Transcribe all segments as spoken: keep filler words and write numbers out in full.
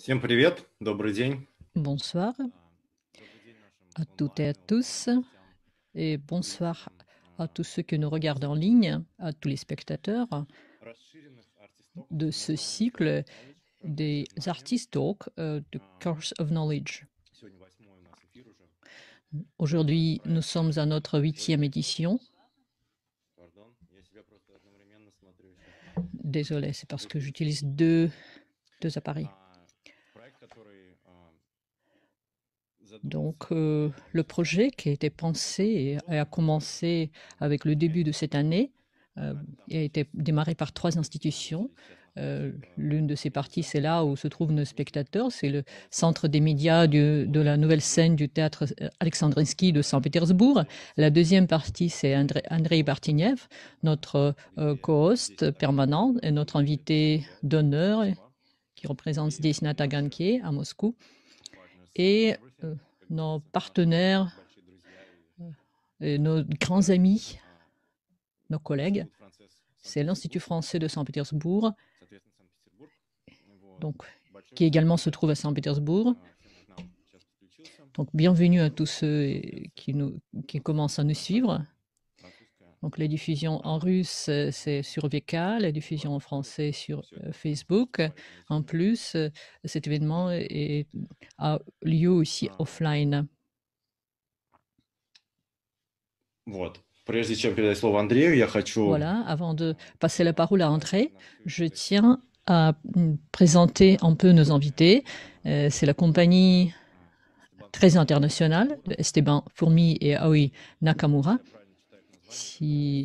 Всем привет, добрый день. Bonsoir à toutes et à tous, et bonsoir à tous ceux que nous regardent en ligne, à tous les spectateurs de ce cycle des Artist Talk euh, de Course of Knowledge. Aujourd'hui, nous sommes à notre huitième édition. Désolé, c'est parce que j'utilise deux, deux appareils. Donc, euh, le projet qui a été pensé et a commencé avec le début de cette année euh, a été démarré par trois institutions. Euh, L'une de ces parties, c'est là où se trouvent nos spectateurs, c'est le centre des médias du, de la nouvelle scène du théâtre Alexandrinsky de Saint-Pétersbourg. La deuxième partie, c'est André, Andrei Bartinev, notre euh, co-host permanent et notre invité d'honneur qui représente Zdesna Taganke à Moscou. Et euh, nos partenaires, et nos grands amis, nos collègues, c'est l'Institut français de Saint-Pétersbourg, donc, qui également se trouve à Saint-Pétersbourg. Donc, bienvenue à tous ceux qui, nous, qui commencent à nous suivre. Donc, la diffusion en russe, c'est sur V K, la diffusion en français sur Facebook. En plus, cet événement est, a lieu aussi offline. Вот. Прежде чем передать слово Андрею, я хочу... Voilà, avant de passer la parole à André, je tiens à présenter un peu nos invités. Euh, c'est la compagnie très internationale de Esteban Fourmi et Aoi Nakamura. Si,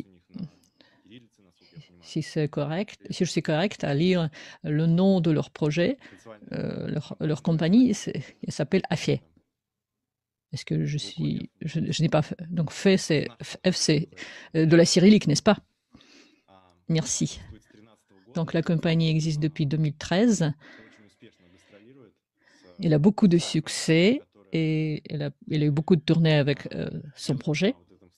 si c'est correct, si je suis correct à lire le nom de leur projet, euh, leur, leur compagnie, elle s'appelle Afie. Est-ce que je suis, je, je n'ai pas fait, donc fait c'est F C de la cyrillique, n'est-ce pas? Merci. Donc la compagnie existe depuis deux mille treize. Elle a beaucoup de succès et elle a, elle a eu beaucoup de tournées avec euh, son projet.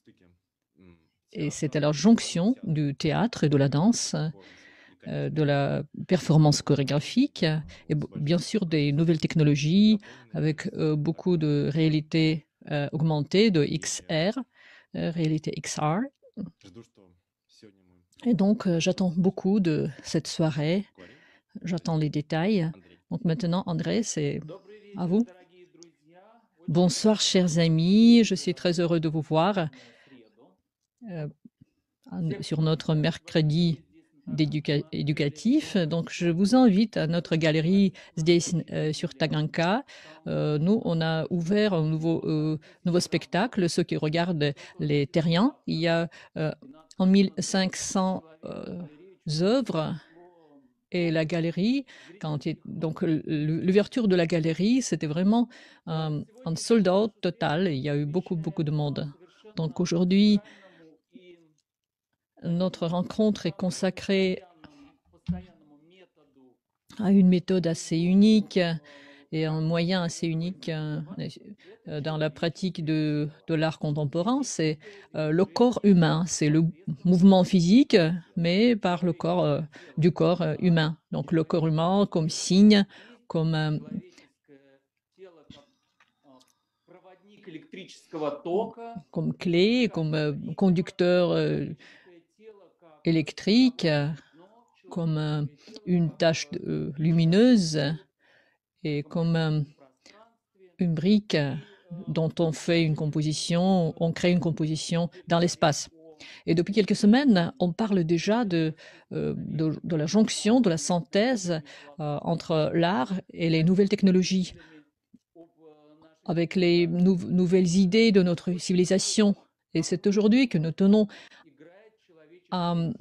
Et c'est à la jonction du théâtre et de la danse, euh, de la performance chorégraphique et bien sûr des nouvelles technologies avec euh, beaucoup de réalité euh, augmentée, de X R, euh, réalité X R. Et donc euh, j'attends beaucoup de cette soirée. J'attends les détails. Donc maintenant, André, c'est à vous. Bonsoir, chers amis. Je suis très heureux de vous voir euh, sur notre mercredi éducatif. Donc, je vous invite à notre galerie Zdесь euh, sur Taganka. Euh, nous, on a ouvert un nouveau, euh, nouveau spectacle. Ceux qui regardent les terriens, il y a euh, en mille cinq cents euh, œuvres. Et la galerie, quand il, donc l'ouverture de la galerie, c'était vraiment euh, un sold out total. Il y a eu beaucoup, beaucoup de monde. Donc aujourd'hui, notre rencontre est consacrée à une méthode assez unique et un moyen assez unique euh, dans la pratique de, de l'art contemporain, c'est euh, le corps humain, c'est le mouvement physique, mais par le corps euh, du corps euh, humain. Donc le corps humain comme signe, comme euh, comme clé, comme euh, conducteur euh, électrique, comme euh, une tache euh, lumineuse et comme euh, une brique dont on fait une composition, on crée une composition dans l'espace. Et depuis quelques semaines, on parle déjà de, euh, de, de la jonction, de la synthèse euh, entre l'art et les nouvelles technologies, avec les nou nouvelles idées de notre civilisation. Et c'est aujourd'hui que nous tenons à euh,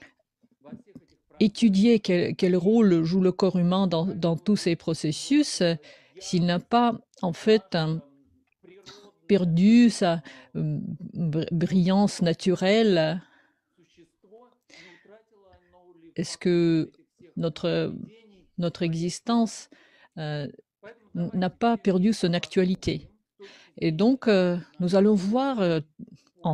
étudier quel, quel rôle joue le corps humain dans, dans tous ces processus, s'il n'a pas en fait un, perdu sa euh, brillance naturelle. Est-ce que notre, notre existence euh, n'a pas perdu son actualité? Et donc, euh, nous allons voir euh,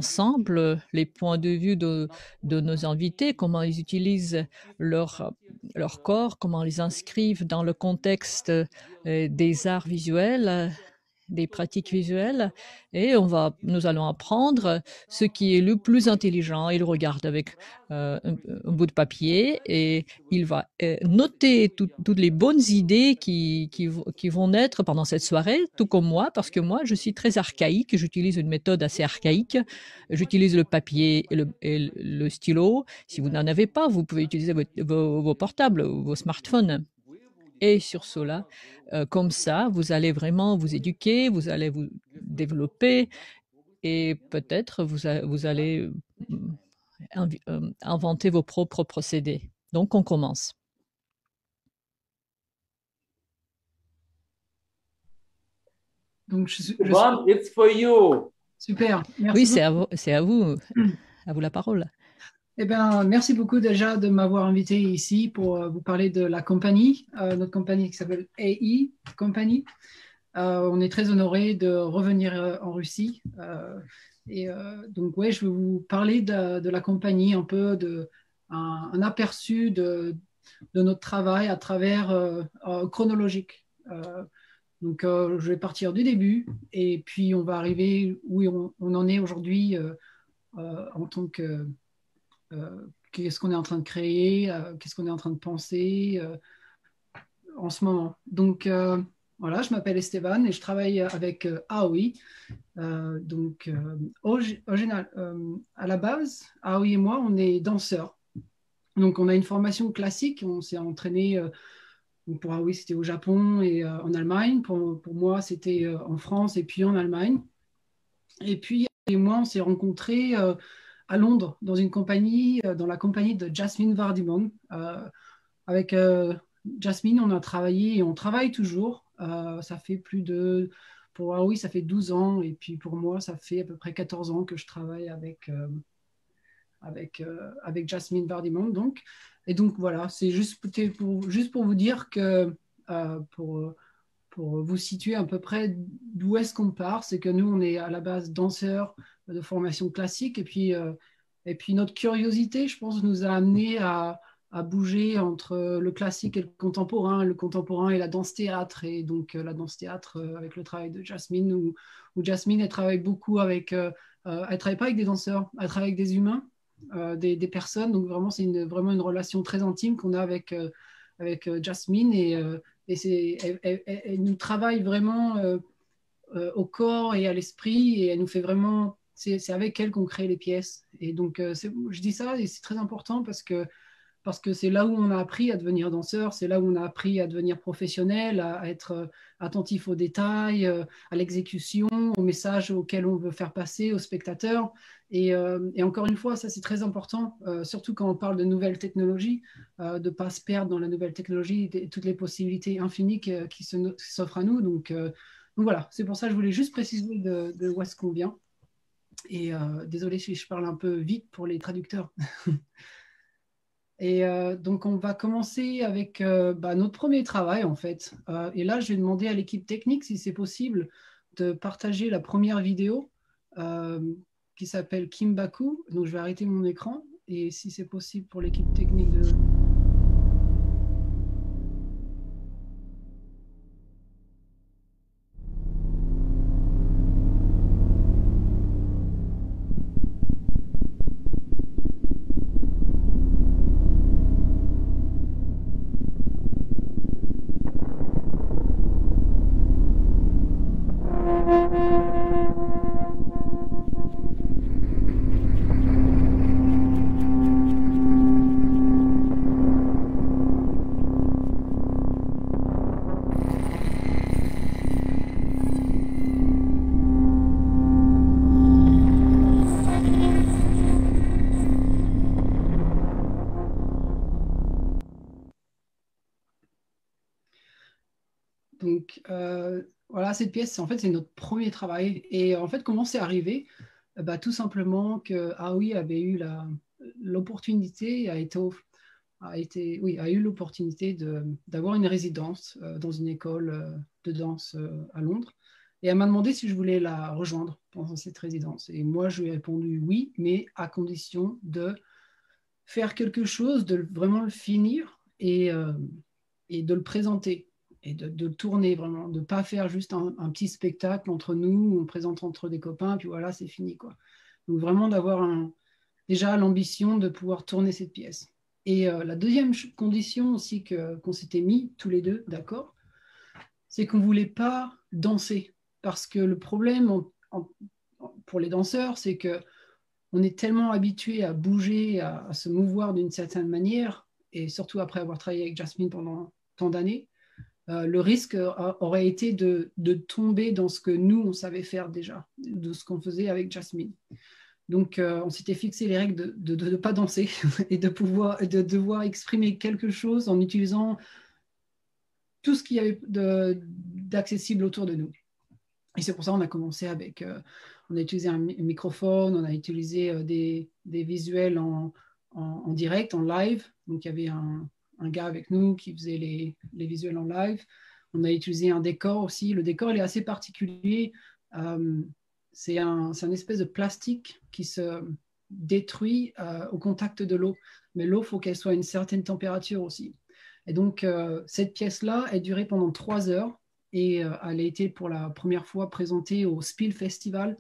ensemble les points de vue de, de nos invités, comment ils utilisent leur, leur corps, comment ils les inscrivent dans le contexte euh, des arts visuels, euh, des pratiques visuelles, et on va, nous allons apprendre ce qui est le plus intelligent. Il regarde avec euh, un, un, bout de papier et il va euh, noter tout, toutes les bonnes idées qui, qui, qui vont naître pendant cette soirée, tout comme moi, parce que moi, je suis très archaïque, j'utilise une méthode assez archaïque, j'utilise le papier et le, et le stylo. Si vous n'en avez pas, vous pouvez utiliser vos, vos, vos portables, vos smartphones. Et sur cela, euh, comme ça, vous allez vraiment vous éduquer, vous allez vous développer et peut-être vous, vous allez euh, inventer vos propres procédés. Donc, on commence. Donc, je, je Bon, it's for you. Super. Merci oui, c'est à vous, c'est à vous, à vous la parole. Eh bien, merci beaucoup déjà de m'avoir invité ici pour euh, vous parler de la compagnie, euh, notre compagnie qui s'appelle A I Company. Euh, on est très honoré de revenir euh, en Russie. Euh, et euh, donc, ouais, je vais vous parler de, de la compagnie, un peu de un, un aperçu de, de notre travail à travers euh, euh, chronologique. Euh, donc, euh, je vais partir du début et puis on va arriver où on, on en est aujourd'hui euh, euh, en tant que Euh, qu'est-ce qu'on est en train de créer, euh, qu'est-ce qu'on est en train de penser euh, en ce moment. Donc euh, voilà, je m'appelle Esteban et je travaille avec euh, Aoi. Euh, donc euh, au, au général, euh, à la base, Aoi et moi, on est danseurs. Donc on a une formation classique, on s'est entraîné. Euh, pour Aoi, c'était au Japon et euh, en Allemagne. Pour, pour moi, c'était euh, en France et puis en Allemagne. Et puis, et moi, on s'est rencontrés euh, à Londres, dans une compagnie, euh, dans la compagnie de Jasmine Vardimon. Euh, avec euh, Jasmine, on a travaillé et on travaille toujours. Euh, ça fait plus de, pour Aoi, ça fait douze ans. Et puis pour moi, ça fait à peu près quatorze ans que je travaille avec, euh, avec, euh, avec Jasmine Vardimon. Donc. Et donc voilà, c'est juste pour, juste pour vous dire que euh, pour pour vous situer à peu près d'où est-ce qu'on part, c'est que nous, on est à la base danseurs de formation classique, et puis, euh, et puis notre curiosité, je pense, nous a amené à, à bouger entre le classique et le contemporain, le contemporain et la danse-théâtre, et donc euh, la danse-théâtre euh, avec le travail de Jasmine, où, où Jasmine, elle travaille beaucoup avec, euh, euh, elle travaille pas avec des danseurs, elle travaille avec des humains, euh, des, des, personnes, donc vraiment, c'est une, vraiment une relation très intime qu'on a avec, euh, avec euh, Jasmine, et euh, et c'est, elle, elle, elle, nous travaille vraiment euh, euh, au corps et à l'esprit, et elle nous fait vraiment, c'est, c'est avec elle qu'on crée les pièces. Et donc, euh, je dis ça, et c'est très important parce que parce que c'est là où on a appris à devenir danseur, c'est là où on a appris à devenir professionnel, à, à être euh, attentif aux détails, euh, à l'exécution, au message auquel on veut faire passer aux spectateurs. Et, euh, et encore une fois, ça c'est très important, euh, surtout quand on parle de nouvelles technologies, euh, de ne pas se perdre dans la nouvelle technologie et toutes les possibilités infinies qui, qui s'offrent à nous. Donc, euh, donc voilà, c'est pour ça que je voulais juste préciser de, de où est-ce qu'on vient. Et euh, désolé si je parle un peu vite pour les traducteurs. Et euh, donc, on va commencer avec euh, bah, notre premier travail, en fait. Euh, et là, je vais demander à l'équipe technique, si c'est possible, de partager la première vidéo euh, qui s'appelle Kimbaku. Donc, je vais arrêter mon écran. Et si c'est possible pour l'équipe technique de... Donc, euh, voilà, cette pièce, en fait, c'est notre premier travail. Et en fait, comment c'est arrivé? Bah, tout simplement que Aoi avait eu la, l'opportunité, a été, a été, oui, a eu l'opportunité d'avoir une résidence euh, dans une école euh, de danse euh, à Londres. Et elle m'a demandé si je voulais la rejoindre pendant cette résidence. Et moi, je lui ai répondu oui, mais à condition de faire quelque chose, de vraiment le finir et, euh, et de le présenter et de, de le tourner vraiment, de ne pas faire juste un, un petit spectacle entre nous, on présente entre des copains, puis voilà, c'est fini, quoi. Donc vraiment d'avoir un, déjà l'ambition de pouvoir tourner cette pièce. Et euh, la deuxième condition aussi que, qu'on s'était mis tous les deux, d'accord, c'est qu'on ne voulait pas danser. Parce que le problème en, en, pour les danseurs, c'est qu'on est tellement habitué à bouger, à, à se mouvoir d'une certaine manière, et surtout après avoir travaillé avec Jasmine pendant tant d'années, euh, le risque a, aurait été de, de tomber dans ce que nous, on savait faire déjà, de ce qu'on faisait avec Jasmine. Donc, euh, on s'était fixé les règles de ne pas danser et de, pouvoir, de devoir exprimer quelque chose en utilisant tout ce qu'il y avait d'accessible autour de nous. Et c'est pour ça qu'on a commencé avec, euh, on a utilisé un microphone, on a utilisé euh, des, des visuels en, en, en direct, en live. Donc, il y avait un, un gars avec nous qui faisait les, les visuels en live. On a utilisé un décor aussi. Le décor, il est assez particulier. Euh, c'est un, c'est un espèce de plastique qui se détruit euh, au contact de l'eau. Mais l'eau, il faut qu'elle soit à une certaine température aussi. Et donc, euh, cette pièce-là, elle durait pendant trois heures. Et euh, elle a été pour la première fois présentée au Spiel Festival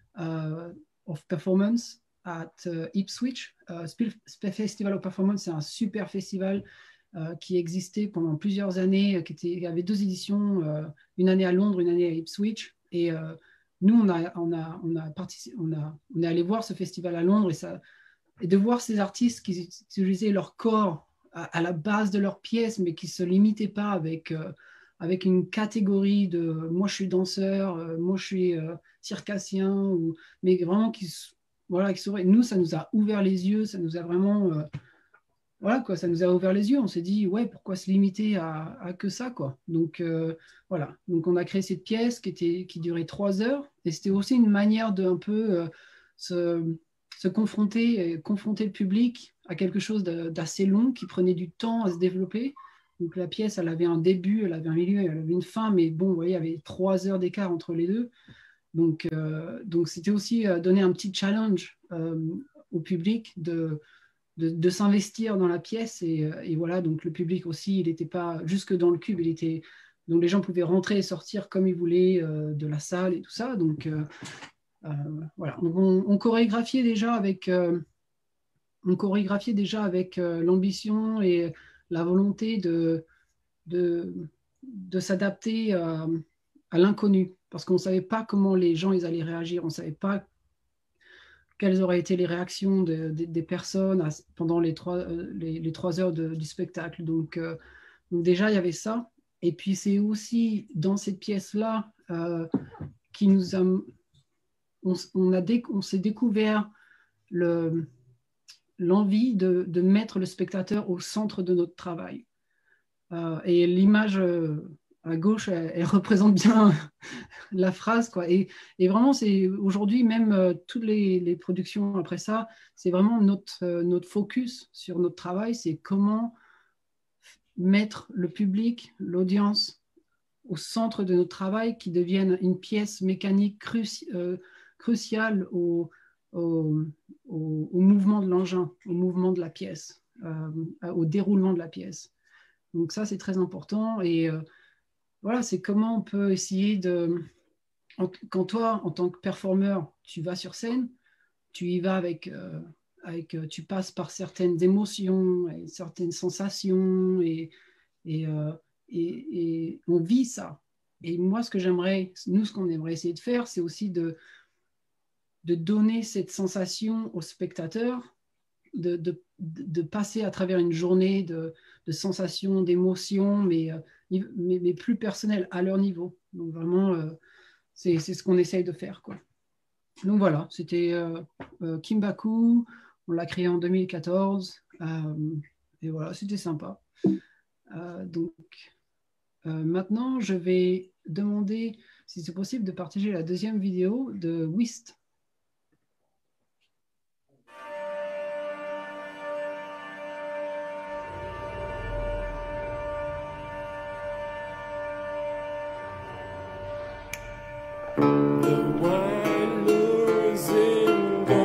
uh, of Performance at uh, Ipswich. Uh, Spiel Festival of Performance, c'est un super festival uh, qui existait pendant plusieurs années, qui était, il y avait deux éditions, uh, une année à Londres, une année à Ipswich. Et uh, nous, on, a, on, a, on, a participé, on, a, on est allé voir ce festival à Londres et, ça, et de voir ces artistes qui utilisaient leur corps à, à la base de leurs pièces, mais qui ne se limitaient pas avec... Uh, avec une catégorie de « moi je suis danseur, euh, moi je suis euh, circassien », ou, mais vraiment qui, voilà, qui saurait. Nous, ça nous a ouvert les yeux, ça nous a vraiment... Euh, voilà, quoi, ça nous a ouvert les yeux. On s'est dit « ouais, pourquoi se limiter à, à que ça ?» quoi. Donc, euh, voilà. Donc, on a créé cette pièce qui, était, qui durait trois heures. Et c'était aussi une manière de un peu euh, se, se confronter, et confronter le public à quelque chose d'assez long, qui prenait du temps à se développer. Donc la pièce, elle avait un début, elle avait un milieu, elle avait une fin, mais bon, vous voyez, il y avait trois heures d'écart entre les deux. Donc, euh, donc c'était aussi euh, donner un petit challenge euh, au public de, de, de s'investir dans la pièce. Et, et voilà, donc le public aussi, il n'était pas jusque dans le cube, il était, donc les gens pouvaient rentrer et sortir comme ils voulaient euh, de la salle et tout ça. Donc euh, euh, voilà, on, on chorégraphiait déjà avec, euh, on chorégraphiait déjà avec euh, l'ambition et la volonté de, de, de s'adapter à, à l'inconnu, parce qu'on ne savait pas comment les gens ils allaient réagir, on ne savait pas quelles auraient été les réactions de, de, des personnes à, pendant les trois, les, les trois heures de, du spectacle. Donc, euh, donc déjà, il y avait ça. Et puis, c'est aussi dans cette pièce-là euh, qui nous a... On, on, a dé, on s'est découvert le... l'envie de, de mettre le spectateur au centre de notre travail. Euh, et l'image euh, à gauche, elle, elle représente bien la phrase, quoi. Et, et vraiment, c'est aujourd'hui, même euh, toutes les, les productions après ça, c'est vraiment notre, euh, notre focus sur notre travail, c'est comment mettre le public, l'audience, au centre de notre travail, qui devienne une pièce mécanique cruci euh, cruciale au, au, au, au mouvement de l'engin, au mouvement de la pièce, euh, au déroulement de la pièce. Donc ça, c'est très important. Et euh, voilà, c'est comment on peut essayer de... Quand toi, en tant que performeur, tu vas sur scène, tu y vas avec... Euh, avec tu passes par certaines émotions, et certaines sensations, et, et, euh, et, et on vit ça. Et moi, ce que j'aimerais, nous, ce qu'on aimerait essayer de faire, c'est aussi de, de donner cette sensation aux spectateurs, de, de, de passer à travers une journée de, de sensations, d'émotions, mais, mais, mais plus personnelles, à leur niveau. Donc vraiment, euh, c'est ce qu'on essaye de faire, quoi. Donc voilà, c'était euh, euh, Kimbaku, on l'a créé en deux mille quatorze, euh, et voilà, c'était sympa. Euh, donc euh, maintenant, je vais demander si c'est possible de partager la deuxième vidéo de Whist.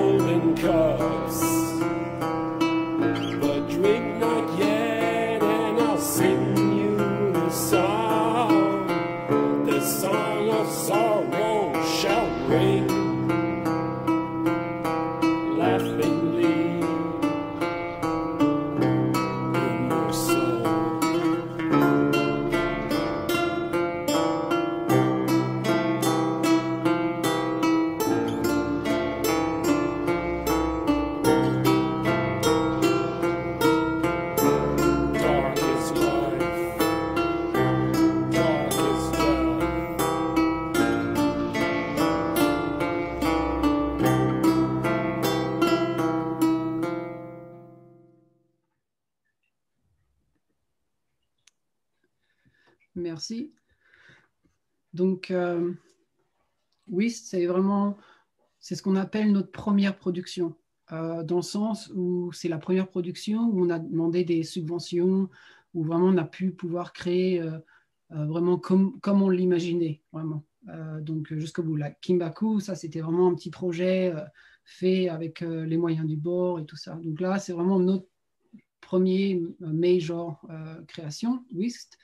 But drink not yet Merci. Donc, euh, oui, c'est vraiment, c'est ce qu'on appelle notre première production, euh, dans le sens où c'est la première production où on a demandé des subventions, où vraiment on a pu pouvoir créer euh, euh, vraiment comme, comme on l'imaginait, vraiment. Euh, donc, jusqu'au bout. La Kimbaku, ça, c'était vraiment un petit projet euh, fait avec euh, les moyens du bord et tout ça. Donc là, c'est vraiment notre premier major euh, création, Whist.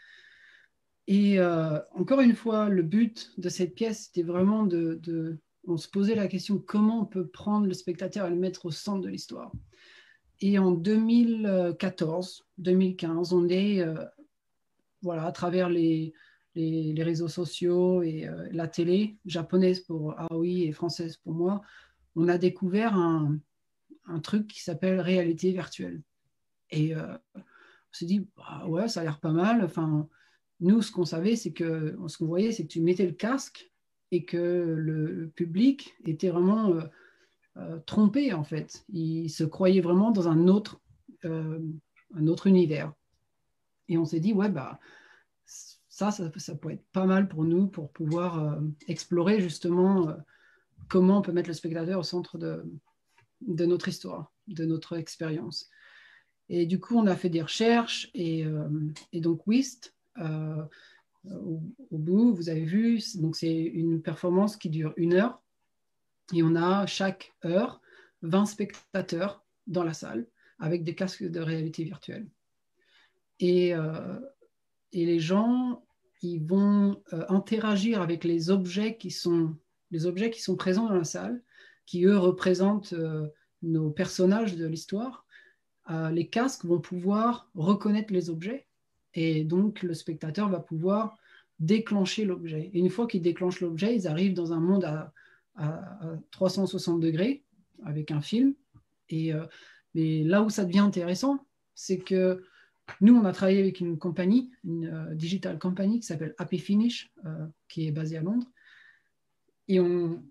Et euh, encore une fois, le but de cette pièce, c'était vraiment de, de... On se posait la question comment on peut prendre le spectateur et le mettre au centre de l'histoire. Et en deux mille quatorze, deux mille quinze, on est, euh, voilà, à travers les, les, les réseaux sociaux et euh, la télé, japonaise pour Aoi et française pour moi, on a découvert un, un truc qui s'appelle réalité virtuelle. Et euh, on s'est dit, bah ouais, ça a l'air pas mal. Enfin, nous, ce qu'on savait, c'est que, ce qu'on voyait, c'est que tu mettais le casque et que le public était vraiment euh, euh, trompé, en fait. Il se croyait vraiment dans un autre, euh, un autre univers. Et on s'est dit, ouais, bah, ça, ça, ça pourrait être pas mal pour nous pour pouvoir euh, explorer justement euh, comment on peut mettre le spectateur au centre de, de notre histoire, de notre expérience. Et du coup, on a fait des recherches et, euh, et donc Whist, euh, au, au bout, vous avez vu, donc c'est une performance qui dure une heure et on a chaque heure vingt spectateurs dans la salle avec des casques de réalité virtuelle. Et, euh, et les gens, ils vont euh, interagir avec les objets qui sont les objets qui sont présents dans la salle, qui eux représentent euh, nos personnages de l'histoire. Euh, les casques vont pouvoir reconnaître les objets et donc le spectateur va pouvoir déclencher l'objet. Et une fois qu'ils déclenchent l'objet, ils arrivent dans un monde à, à, à trois cent soixante degrés avec un film. Et euh, mais là où ça devient intéressant, c'est que nous, on a travaillé avec une compagnie, une euh, digital company qui s'appelle Happy Finish, euh, qui est basée à Londres. Et on,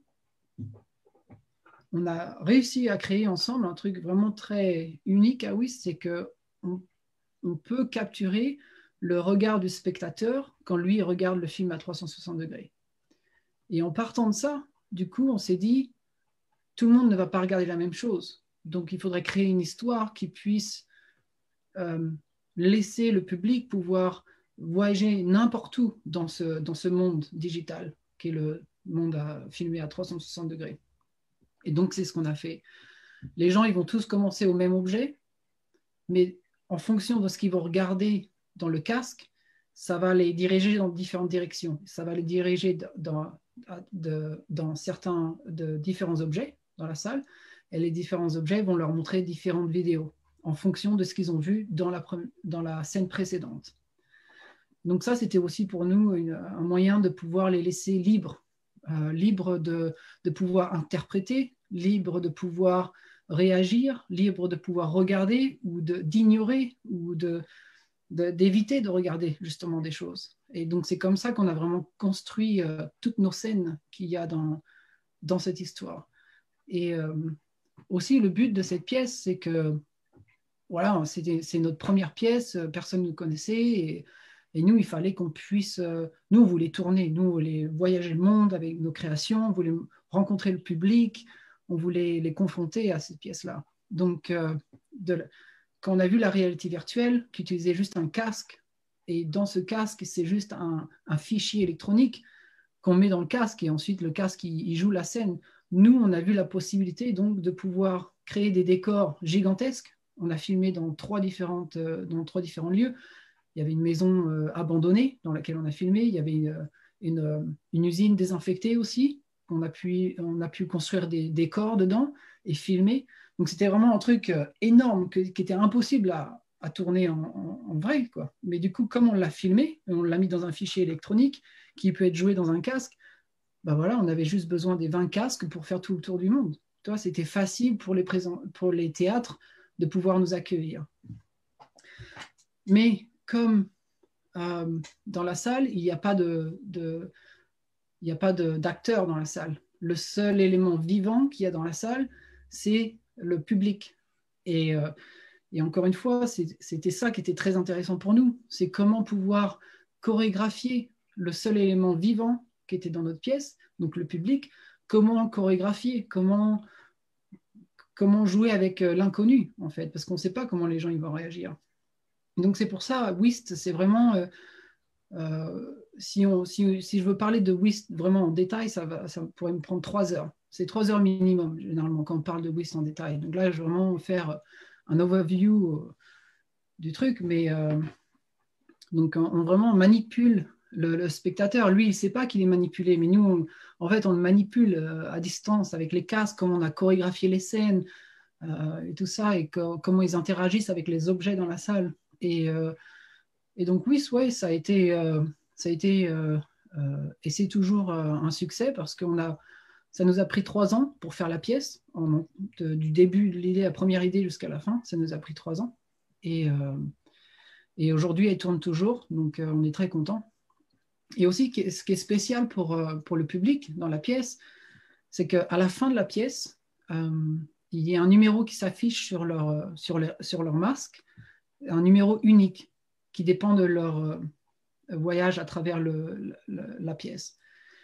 on a réussi à créer ensemble un truc vraiment très unique à Whist, c'est qu'on on peut capturer le regard du spectateur quand lui regarde le film à trois cent soixante degrés. Et en partant de ça, du coup, on s'est dit, tout le monde ne va pas regarder la même chose. Donc, il faudrait créer une histoire qui puisse euh, laisser le public pouvoir voyager n'importe où dans ce, dans ce monde digital, qui est le monde à filmer à trois cent soixante degrés. Et donc, c'est ce qu'on a fait. Les gens, ils vont tous commencer au même objet, mais en fonction de ce qu'ils vont regarder dans le casque, ça va les diriger dans différentes directions. Ça va les diriger dans, de, dans certains de différents objets dans la salle, et les différents objets vont leur montrer différentes vidéos en fonction de ce qu'ils ont vu dans la, dans la scène précédente. Donc ça, c'était aussi pour nous une, un moyen de pouvoir les laisser libres, euh, libres de, de pouvoir interpréter, libres de pouvoir réagir, libres de pouvoir regarder ou d'ignorer ou de, de, d'éviter de regarder justement des choses. Et donc c'est comme ça qu'on a vraiment construit euh, toutes nos scènes qu'il y a dans, dans cette histoire. Et euh, aussi le but de cette pièce, c'est que voilà, c'est notre première pièce, personne ne nous connaissait et, et nous, il fallait qu'on puisse, euh, nous, on voulait tourner, nous, on voulait voyager le monde avec nos créations, on voulait rencontrer le public, on voulait les confronter à cette pièce-là. Donc, euh, de, quand on a vu la réalité virtuelle, qui utilisait juste un casque, et dans ce casque, c'est juste un, un fichier électronique qu'on met dans le casque, et ensuite le casque, il, il joue la scène. Nous, on a vu la possibilité donc de pouvoir créer des décors gigantesques. On a filmé dans trois, différentes, euh, dans trois différents lieux. Il y avait une maison euh, abandonnée dans laquelle on a filmé. Il y avait une, une, une usine désinfectée aussi. On a pu, on a pu construire des décors dedans et filmer. Donc, c'était vraiment un truc euh, énorme que, qui était impossible à, à tourner en, en, en vrai, quoi. Mais du coup, comme on l'a filmé, on l'a mis dans un fichier électronique qui peut être joué dans un casque, ben voilà, on avait juste besoin des vingt casques pour faire tout le tour du monde. Toi, c'était facile pour les, présent, pour les théâtres de pouvoir nous accueillir. Mais comme euh, dans la salle, il n'y a pas de, de, il n'y a pas d'acteurs dans la salle. Le seul élément vivant qu'il y a dans la salle, c'est le public. Et, euh, et encore une fois, c'était ça qui était très intéressant pour nous. C'est comment pouvoir chorégraphier le seul élément vivant qui était dans notre pièce, donc le public, comment chorégraphier, comment, comment jouer avec l'inconnu, en fait, parce qu'on ne sait pas comment les gens ils vont réagir. Donc c'est pour ça, Whist, c'est vraiment... Euh, euh, si, on, si, si je veux parler de Whist vraiment en détail, ça, va, ça pourrait me prendre trois heures. C'est trois heures minimum, généralement, quand on parle de Whist en détail. Donc là, je vais vraiment faire un overview du truc, mais euh, donc on, on vraiment manipule le, le spectateur. Lui, il ne sait pas qu'il est manipulé, mais nous, on, en fait, on le manipule euh, à distance avec les casques, comment on a chorégraphié les scènes euh, et tout ça, et que, comment ils interagissent avec les objets dans la salle. Et, euh, et donc oui, ouais, ça a été, euh, ça a été euh, euh, et c'est toujours euh, un succès parce qu'on a, ça nous a pris trois ans pour faire la pièce, en, de, du début de l'idée, la première idée jusqu'à la fin, ça nous a pris trois ans. Et, euh, et aujourd'hui, elle tourne toujours, donc euh, on est très content. Et aussi, ce qui est spécial pour, euh, pour le public dans la pièce, c'est qu'à la fin de la pièce, euh, il y a un numéro qui s'affiche sur leur, sur, les, sur leur masque, un numéro unique qui dépend de leur euh, voyage à travers le, le, la pièce.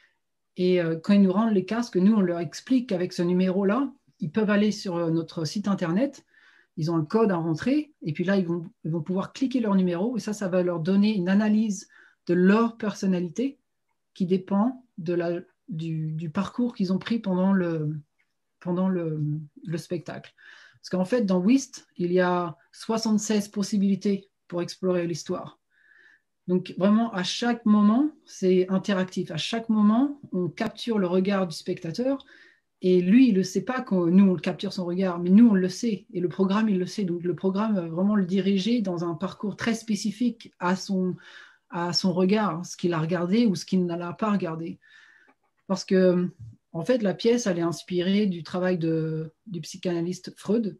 Et euh, quand ils nous rendent les casques, nous, on leur explique qu'avec ce numéro-là, ils peuvent aller sur notre site internet, ils ont un code à rentrer, et puis là, ils vont, ils vont pouvoir cliquer leur numéro, et ça, ça va leur donner une analyse de leur personnalité qui dépend de la, du, du parcours qu'ils ont pris pendant le, pendant le, le spectacle. Parce qu'en fait, dans Whist, il y a soixante-seize possibilités pour explorer l'histoire. Donc vraiment, à chaque moment, c'est interactif. À chaque moment, on capture le regard du spectateur et lui, il ne le sait pas quand nous, on le capture son regard, mais nous, on le sait. Et le programme, il le sait. Donc le programme va vraiment le diriger dans un parcours très spécifique à son, à son regard, ce qu'il a regardé ou ce qu'il n'a pas regardé. Parce que, en fait, la pièce, elle est inspirée du travail de, du psychanalyste Freud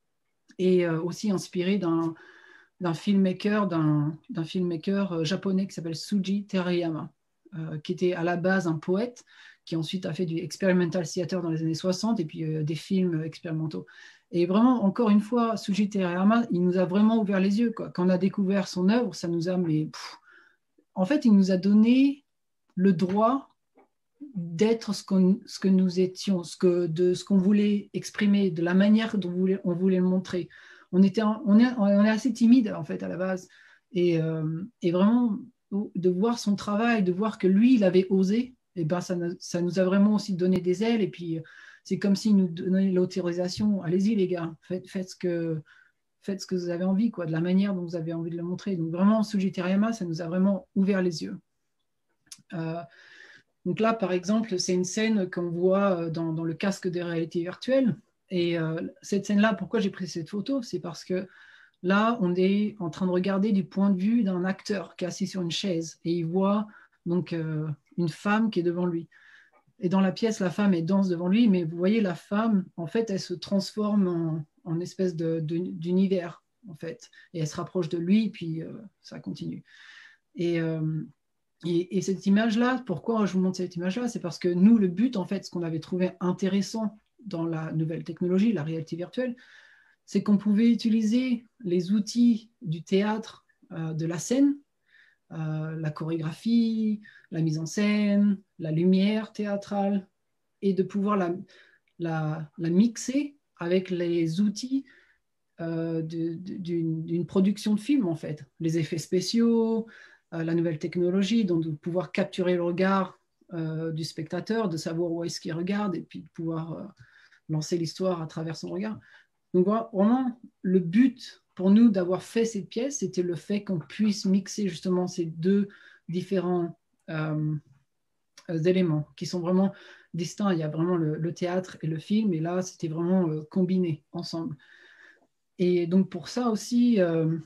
et euh, aussi inspirée d'un d'un filmmaker, d'un, d'un filmmaker japonais qui s'appelle Suji Terayama, euh, qui était à la base un poète, qui ensuite a fait du experimental theater dans les années soixante et puis euh, des films expérimentaux. Et vraiment, encore une fois, Suji Terayama, il nous a vraiment ouvert les yeux, quoi. Quand on a découvert son œuvre, ça nous a... Mais, pff, en fait, il nous a donné le droit d'être ce, qu'on, ce que nous étions, ce, que, de, ce qu'on voulait exprimer, de la manière dont on voulait, on voulait le montrer. On, était, on, est, on est assez timide, en fait, à la base. Et, euh, et vraiment, de voir son travail, de voir que lui, il avait osé, et ben, ça, ça nous a vraiment aussi donné des ailes. Et puis, c'est comme s'il nous donnait l'autorisation. Allez-y, les gars, faites, faites, ce que, faites ce que vous avez envie, quoi, de la manière dont vous avez envie de le montrer. Donc, vraiment, Suji Terayama, ça nous a vraiment ouvert les yeux. Euh, donc là, par exemple, c'est une scène qu'on voit dans, dans le casque de réalité virtuelle. Et euh, cette scène-là, pourquoi j'ai pris cette photo? C'est parce que là, on est en train de regarder du point de vue d'un acteur qui est assis sur une chaise et il voit donc euh, une femme qui est devant lui. Et dans la pièce, la femme est danse devant lui, mais vous voyez, la femme, en fait, elle se transforme en, en espèce de, de, d'univers, en fait. Et elle se rapproche de lui, puis euh, ça continue. Et, euh, et, et cette image-là, pourquoi je vous montre cette image-là? C'est parce que nous, le but, en fait, ce qu'on avait trouvé intéressant dans la nouvelle technologie, la réalité virtuelle, c'est qu'on pouvait utiliser les outils du théâtre, euh, de la scène, euh, la chorégraphie, la mise en scène, la lumière théâtrale, et de pouvoir la, la, la mixer avec les outils euh, de, de, d'une, d'une production de film, en fait. Les effets spéciaux, euh, la nouvelle technologie, donc de pouvoir capturer le regard euh, du spectateur, de savoir où est-ce qu'il regarde, et puis de pouvoir... Euh, lancer l'histoire à travers son regard. Donc vraiment, le but pour nous d'avoir fait cette pièce, c'était le fait qu'on puisse mixer justement ces deux différents euh, éléments qui sont vraiment distincts. Il y a vraiment le, le théâtre et le film, et là, c'était vraiment euh, combiné ensemble. Et donc pour ça aussi, euh,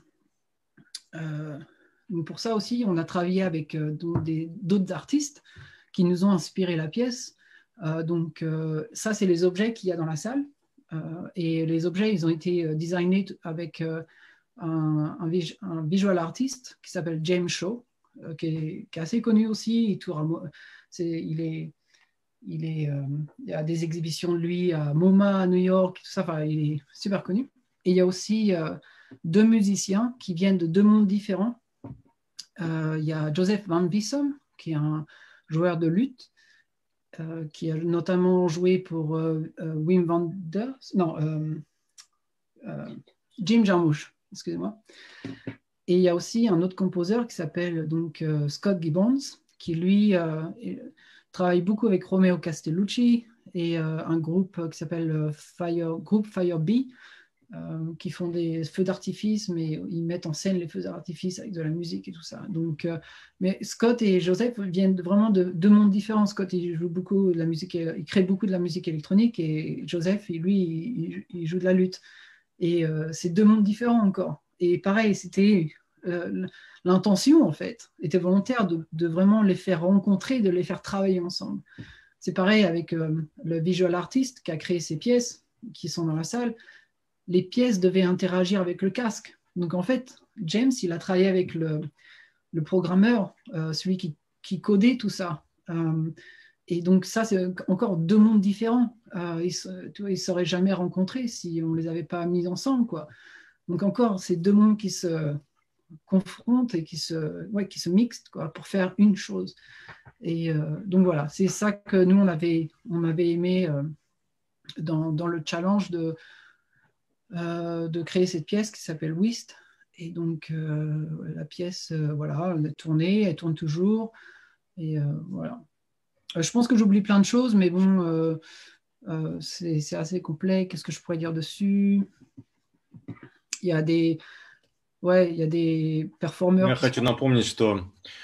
euh, donc pour ça aussi, on a travaillé avec euh, des, d'autres artistes qui nous ont inspiré la pièce. Euh, donc euh, ça, c'est les objets qu'il y a dans la salle. Euh, et les objets, ils ont été designés avec euh, un, un, un visual artist qui s'appelle James Shaw, euh, qui, est, qui est assez connu aussi. Il, tourne à, c'est, il, est, il, est, euh, il y a des exhibitions de lui à MoMA, à New York, tout ça. Enfin, il est super connu. Et il y a aussi euh, deux musiciens qui viennent de deux mondes différents. euh, il y a Joseph Van Wissem, qui est un joueur de lutte, euh, qui a notamment joué pour euh, euh, Wim Wenders, non, euh, euh, Jim Jarmusch, excusez-moi. Et il y a aussi un autre compositeur qui s'appelle donc euh, Scott Gibbons, qui lui euh, travaille beaucoup avec Romeo Castellucci et euh, un groupe qui s'appelle euh, Fire, Group Fire Bee, euh, qui font des feux d'artifice, mais ils mettent en scène les feux d'artifice avec de la musique et tout ça. Donc, euh, mais Scott et Joseph viennent vraiment de deux mondes différents. Scott, il joue beaucoup de la musique, il crée beaucoup de la musique électronique, et Joseph, lui, il, il joue de la lutte. Et euh, c'est deux mondes différents encore. Et pareil, c'était euh, l'intention, en fait, était volontaire de, de vraiment les faire rencontrer, de les faire travailler ensemble. C'est pareil avec euh, le visual artist qui a créé ces pièces qui sont dans la salle. Les pièces devaient interagir avec le casque. Donc, en fait, James, il a travaillé avec le, le programmeur, euh, celui qui, qui codait tout ça. Euh, et donc, ça, c'est encore deux mondes différents. Euh, ils ne seraient jamais rencontrés si on ne les avait pas mis ensemble, quoi. Donc, encore, c'est deux mondes qui se confrontent et qui se, ouais, qui se mixent, quoi, pour faire une chose. Et euh, donc, voilà, c'est ça que nous, on avait, on avait aimé euh, dans, dans le challenge de, euh, de créer cette pièce qui s'appelle Whist. Et donc, euh, la pièce, euh, voilà, elle est tournée, elle tourne toujours. Et euh, voilà. Je pense que j'oublie plein de choses, mais bon, euh, euh, c'est assez complet. Qu'est-ce que je pourrais dire dessus? Il y a des, ouais, il y a des performeurs. Я хочу напомнить, что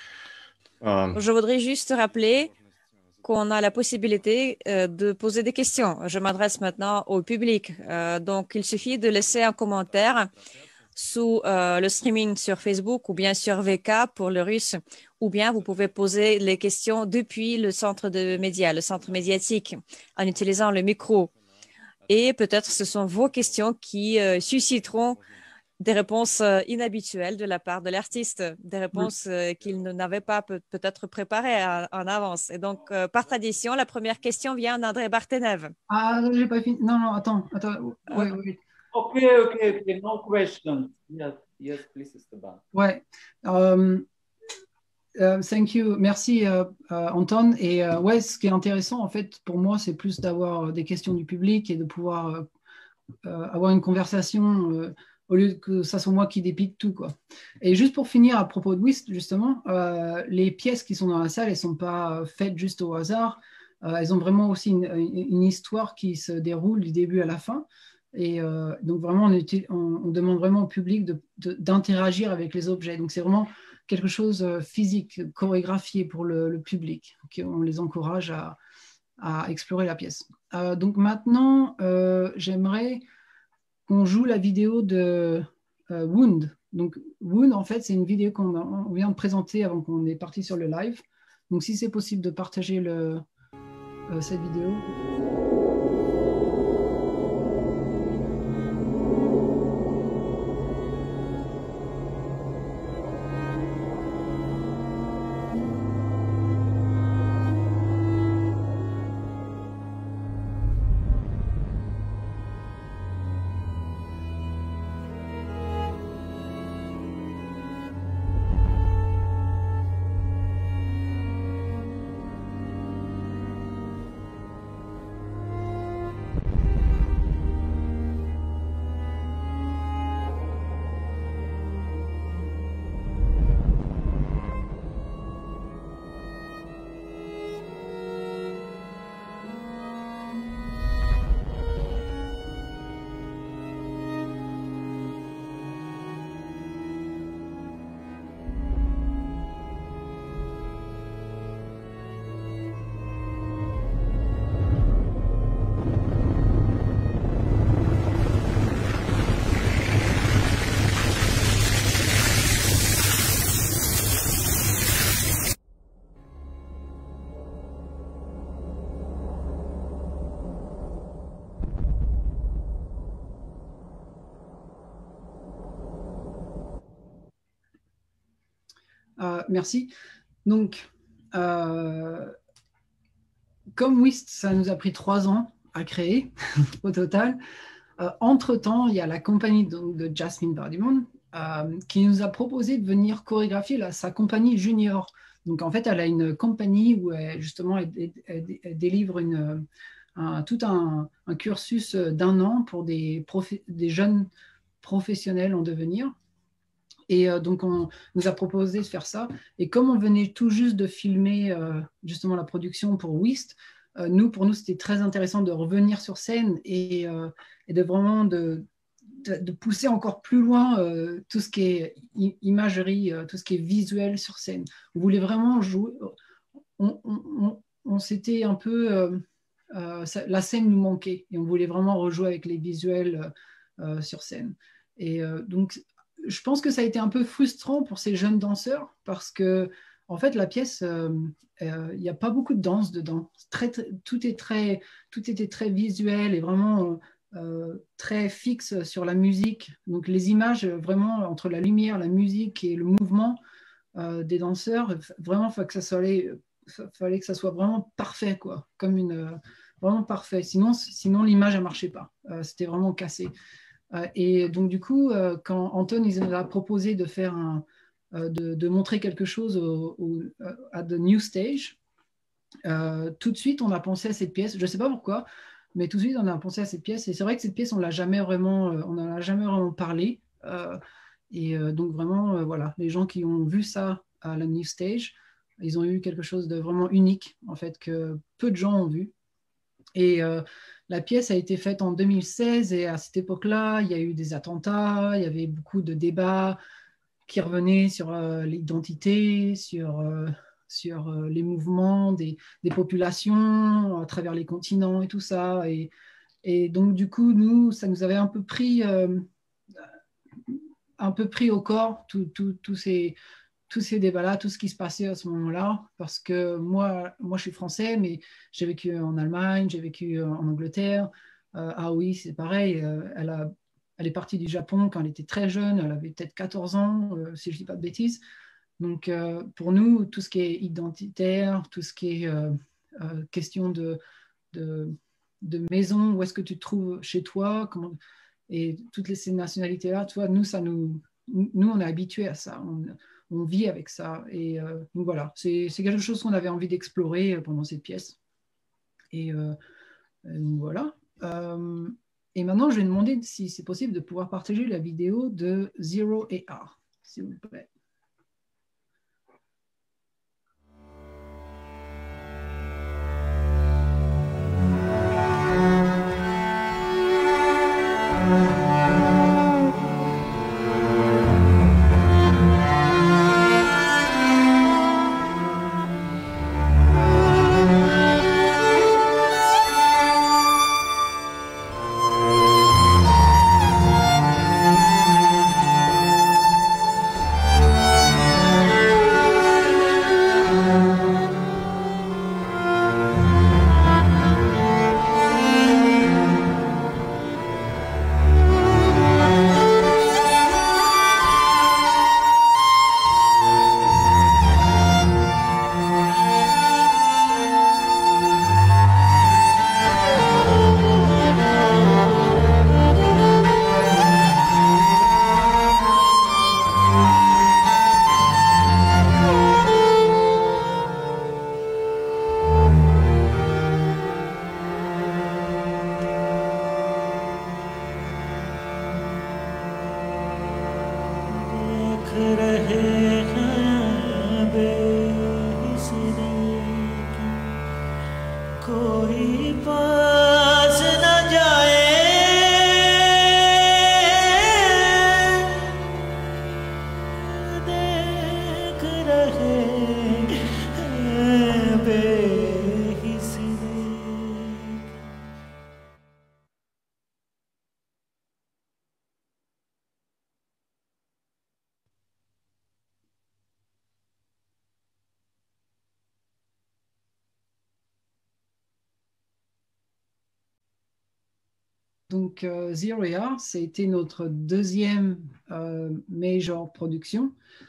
а, Je voudrais juste rappeler qu'on a la possibilité euh, de poser des questions. Je m'adresse maintenant au public. Euh, donc, il suffit de laisser un commentaire sous euh, le streaming sur Facebook ou bien sur V K pour le russe, ou bien vous pouvez poser les questions depuis le centre de médias, le centre médiatique, en utilisant le micro. Et peut-être ce sont vos questions qui euh, susciteront des réponses euh, inhabituelles de la part de l'artiste, des réponses euh, qu'il n'avait pas peut- peut-être préparées à- en avance. Et donc, euh, par tradition, la première question vient d'André Bartenev. Ah, j'ai pas fini. Non, non, attends, attends. Ouais, ouais. Okay, okay, okay. No question. Yes, yes, please, Esteban. Ouais. Um, uh, thank you. Merci, uh, uh, Anton. Et uh, ouais, ce qui est intéressant, en fait, pour moi, c'est plus d'avoir des questions du public et de pouvoir uh, uh, avoir une conversation uh, au lieu que ça soit moi qui dépite tout, quoi. Et juste pour finir, à propos de Whist, justement, uh, les pièces qui sont dans la salle, elles ne sont pas faites juste au hasard. Uh, elles ont vraiment aussi une, une histoire qui se déroule du début à la fin. Et euh, donc vraiment, on, on, on demande vraiment au public d'interagir avec les objets. Donc c'est vraiment quelque chose de physique, chorégraphié pour le, le public. On les encourage à, à explorer la pièce. Euh, donc maintenant, euh, j'aimerais qu'on joue la vidéo de euh, Wound. Donc Wound, en fait, c'est une vidéo qu'on on vient de présenter avant qu'on est parti sur le live. Donc si c'est possible de partager le, euh, cette vidéo. Euh, merci. Donc, euh, comme Whist, ça nous a pris trois ans à créer au total. Euh, entre-temps, il y a la compagnie donc, de Jasmine Bardimon euh, qui nous a proposé de venir chorégraphier la, sa compagnie junior. Donc, en fait, elle a une compagnie où elle, justement, elle, elle, elle délivre une, un, tout un, un cursus d'un an pour des, prof, des jeunes professionnels en devenir. Et euh, donc, on nous a proposé de faire ça. Et comme on venait tout juste de filmer euh, justement la production pour Whist, euh, nous, pour nous, c'était très intéressant de revenir sur scène et, euh, et de vraiment de, de, de pousser encore plus loin euh, tout ce qui est imagerie, euh, tout ce qui est visuel sur scène. On voulait vraiment jouer. On, on, on, on s'était un peu... Euh, euh, ça, la scène nous manquait et on voulait vraiment rejouer avec les visuels euh, sur scène. Et euh, donc, je pense que ça a été un peu frustrant pour ces jeunes danseurs parce que, en fait, la pièce, il euh, n'y euh, a pas beaucoup de danse dedans. Très, très, tout, est très, tout était très visuel et vraiment euh, très fixe sur la musique. Donc, les images, vraiment, entre la lumière, la musique et le mouvement euh, des danseurs, vraiment, il fallait que ça soit, fallait que ça soit vraiment parfait, quoi, comme une, vraiment parfait. Sinon, sinon l'image ne marchait pas. Euh, C'était vraiment cassé. Euh, et donc, du coup, euh, quand Anton il nous a proposé de faire un, euh, de, de montrer quelque chose au, au, à The New Stage, euh, tout de suite, on a pensé à cette pièce. Je ne sais pas pourquoi, mais tout de suite, on a pensé à cette pièce. Et c'est vrai que cette pièce, on l'a jamais vraiment, euh, on n'en a jamais vraiment parlé. Euh, et euh, donc, vraiment, euh, voilà, les gens qui ont vu ça à la New Stage, ils ont eu quelque chose de vraiment unique, en fait, que peu de gens ont vu. Et euh, la pièce a été faite en deux mille seize et à cette époque-là, il y a eu des attentats, il y avait beaucoup de débats qui revenaient sur euh, l'identité, sur, euh, sur euh, les mouvements des, des populations à travers les continents et tout ça. Et, et donc, du coup, nous, ça nous avait un peu pris, euh, un peu pris au corps, tous ces... tous ces débats-là, tout ce qui se passait à ce moment-là, parce que moi, moi, je suis français, mais j'ai vécu en Allemagne, j'ai vécu en Angleterre. Euh, ah oui, c'est pareil, euh, elle, a, elle est partie du Japon quand elle était très jeune, elle avait peut-être quatorze ans, euh, si je ne dis pas de bêtises. Donc, euh, pour nous, tout ce qui est identitaire, tout ce qui est euh, euh, question de, de, de maison, où est-ce que tu te trouves chez toi, comment, et toutes ces nationalités-là, tu vois, nous, ça nous, nous, on est habitués à ça. On, on vit avec ça. Et euh, donc voilà, c'est quelque chose qu'on avait envie d'explorer pendant cette pièce. Et euh, donc voilà. Euh, et maintenant, je vais demander si c'est possible de pouvoir partager la vidéo de Zero A R, s'il vous plaît. Donc, euh, Zero A R, c'était notre deuxième euh, major production.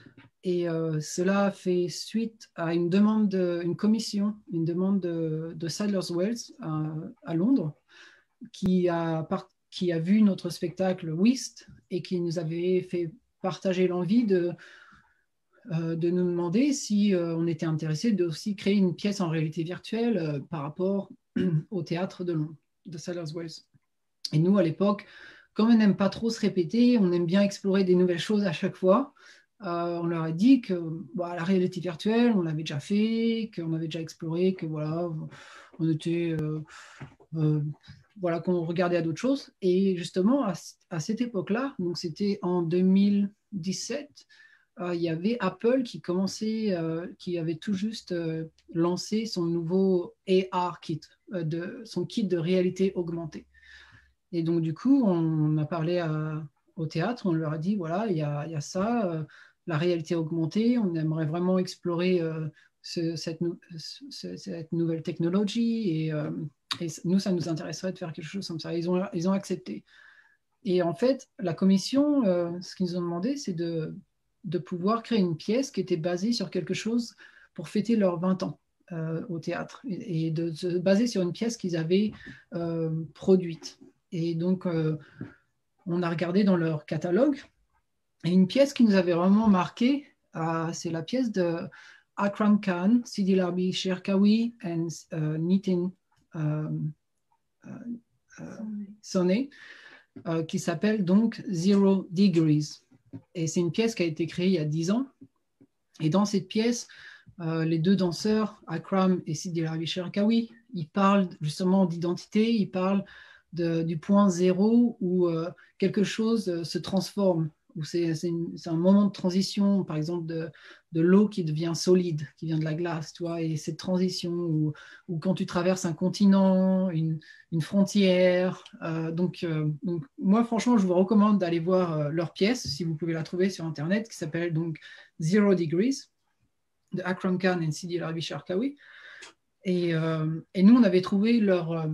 Et euh, cela fait suite à une demande, de, une commission, une demande de, de Sadler's Wells à, à Londres, qui a, qui a vu notre spectacle Whist et qui nous avait fait partagé l'envie de, euh, de nous demander si euh, on était intéressé de aussi créer une pièce en réalité virtuelle euh, par rapport au théâtre de Londres, de Sadler's Wells. Et nous, à l'époque, comme on n'aime pas trop se répéter, on aime bien explorer des nouvelles choses à chaque fois. Euh, on leur a dit que bah, la réalité virtuelle, on l'avait déjà fait, qu'on avait déjà exploré, que voilà, on était, euh, euh, voilà, qu'on regardait à d'autres choses. Et justement, à, à cette époque-là, donc c'était en deux mille dix-sept, euh, il y avait Apple qui commençait, euh, qui avait tout juste euh, lancé son nouveau A R kit, euh, de, son kit de réalité augmentée. Et donc, du coup, on a parlé à, au théâtre, on leur a dit, voilà, il y a, il y a ça, euh, la réalité augmentée, on aimerait vraiment explorer euh, ce, cette, ce, cette nouvelle technologie et, euh, et nous, ça nous intéresserait de faire quelque chose comme ça. Ils ont, ils ont accepté. Et en fait, la commission, euh, ce qu'ils nous ont demandé, c'est de, de pouvoir créer une pièce qui était basée sur quelque chose pour fêter leurs vingt ans euh, au théâtre et, et de se baser sur une pièce qu'ils avaient euh, produite. Et donc, euh, on a regardé dans leur catalogue. Et une pièce qui nous avait vraiment marqué, euh, c'est la pièce de Akram Khan, Sidi Larbi Cherkaoui et uh, Nitin euh, euh, Sonné, euh, qui s'appelle donc Zero Degrees. Et c'est une pièce qui a été créée il y a dix ans. Et dans cette pièce, euh, les deux danseurs, Akram et Sidi Larbi Cherkaoui, ils parlent justement d'identité, ils parlent de, du point zéro où euh, quelque chose euh, se transforme, où c'est un moment de transition, par exemple de, de l'eau qui devient solide, qui vient de la glace, tu vois, et cette transition où, où quand tu traverses un continent, une, une frontière. Euh, donc, euh, donc, moi, franchement, je vous recommande d'aller voir euh, leur pièce, si vous pouvez la trouver sur Internet, qui s'appelle donc Zero Degrees, de Akram Khan et Sidi Larbi Cherkaoui. Et, euh, et nous, on avait trouvé leur... Euh,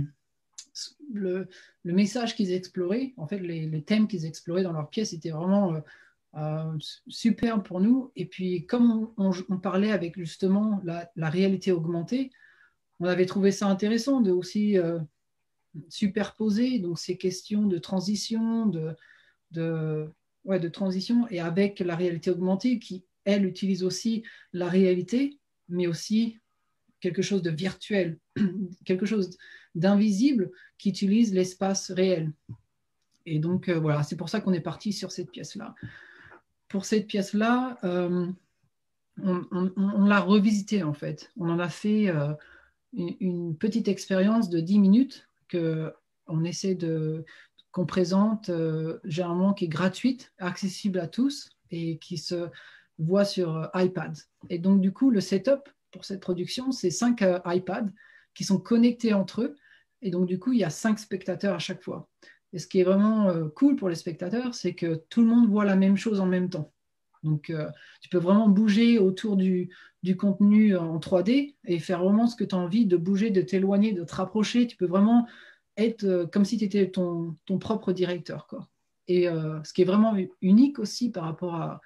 Le, le message qu'ils exploraient, en fait, les, les thèmes qu'ils exploraient dans leur pièce étaient vraiment euh, euh, superbes pour nous. Et puis, comme on, on, on parlait avec justement la, la réalité augmentée, on avait trouvé ça intéressant de aussi euh, superposer donc, ces questions de transition, de, de, ouais, de transition, et avec la réalité augmentée qui, elle, utilise aussi la réalité, mais aussi quelque chose de virtuel, quelque chose d'invisible qui utilise l'espace réel. Et donc, euh, voilà, c'est pour ça qu'on est parti sur cette pièce-là. Pour cette pièce-là, euh, on, on, on l'a revisitée, en fait. On en a fait euh, une, une petite expérience de dix minutes qu'on essaie de qu'on présente euh, généralement, qui est gratuite, accessible à tous et qui se voit sur euh, iPad. Et donc, du coup, le setup pour cette production, c'est cinq euh, iPads qui sont connectés entre eux. Et donc, du coup, il y a cinq spectateurs à chaque fois. Et ce qui est vraiment euh, cool pour les spectateurs, c'est que tout le monde voit la même chose en même temps. Donc, euh, tu peux vraiment bouger autour du, du contenu en trois D et faire vraiment ce que tu as envie, de bouger, de t'éloigner, de te rapprocher. Tu peux vraiment être euh, comme si tu étais ton, ton propre directeur, quoi. Et euh, ce qui est vraiment unique aussi par rapport à,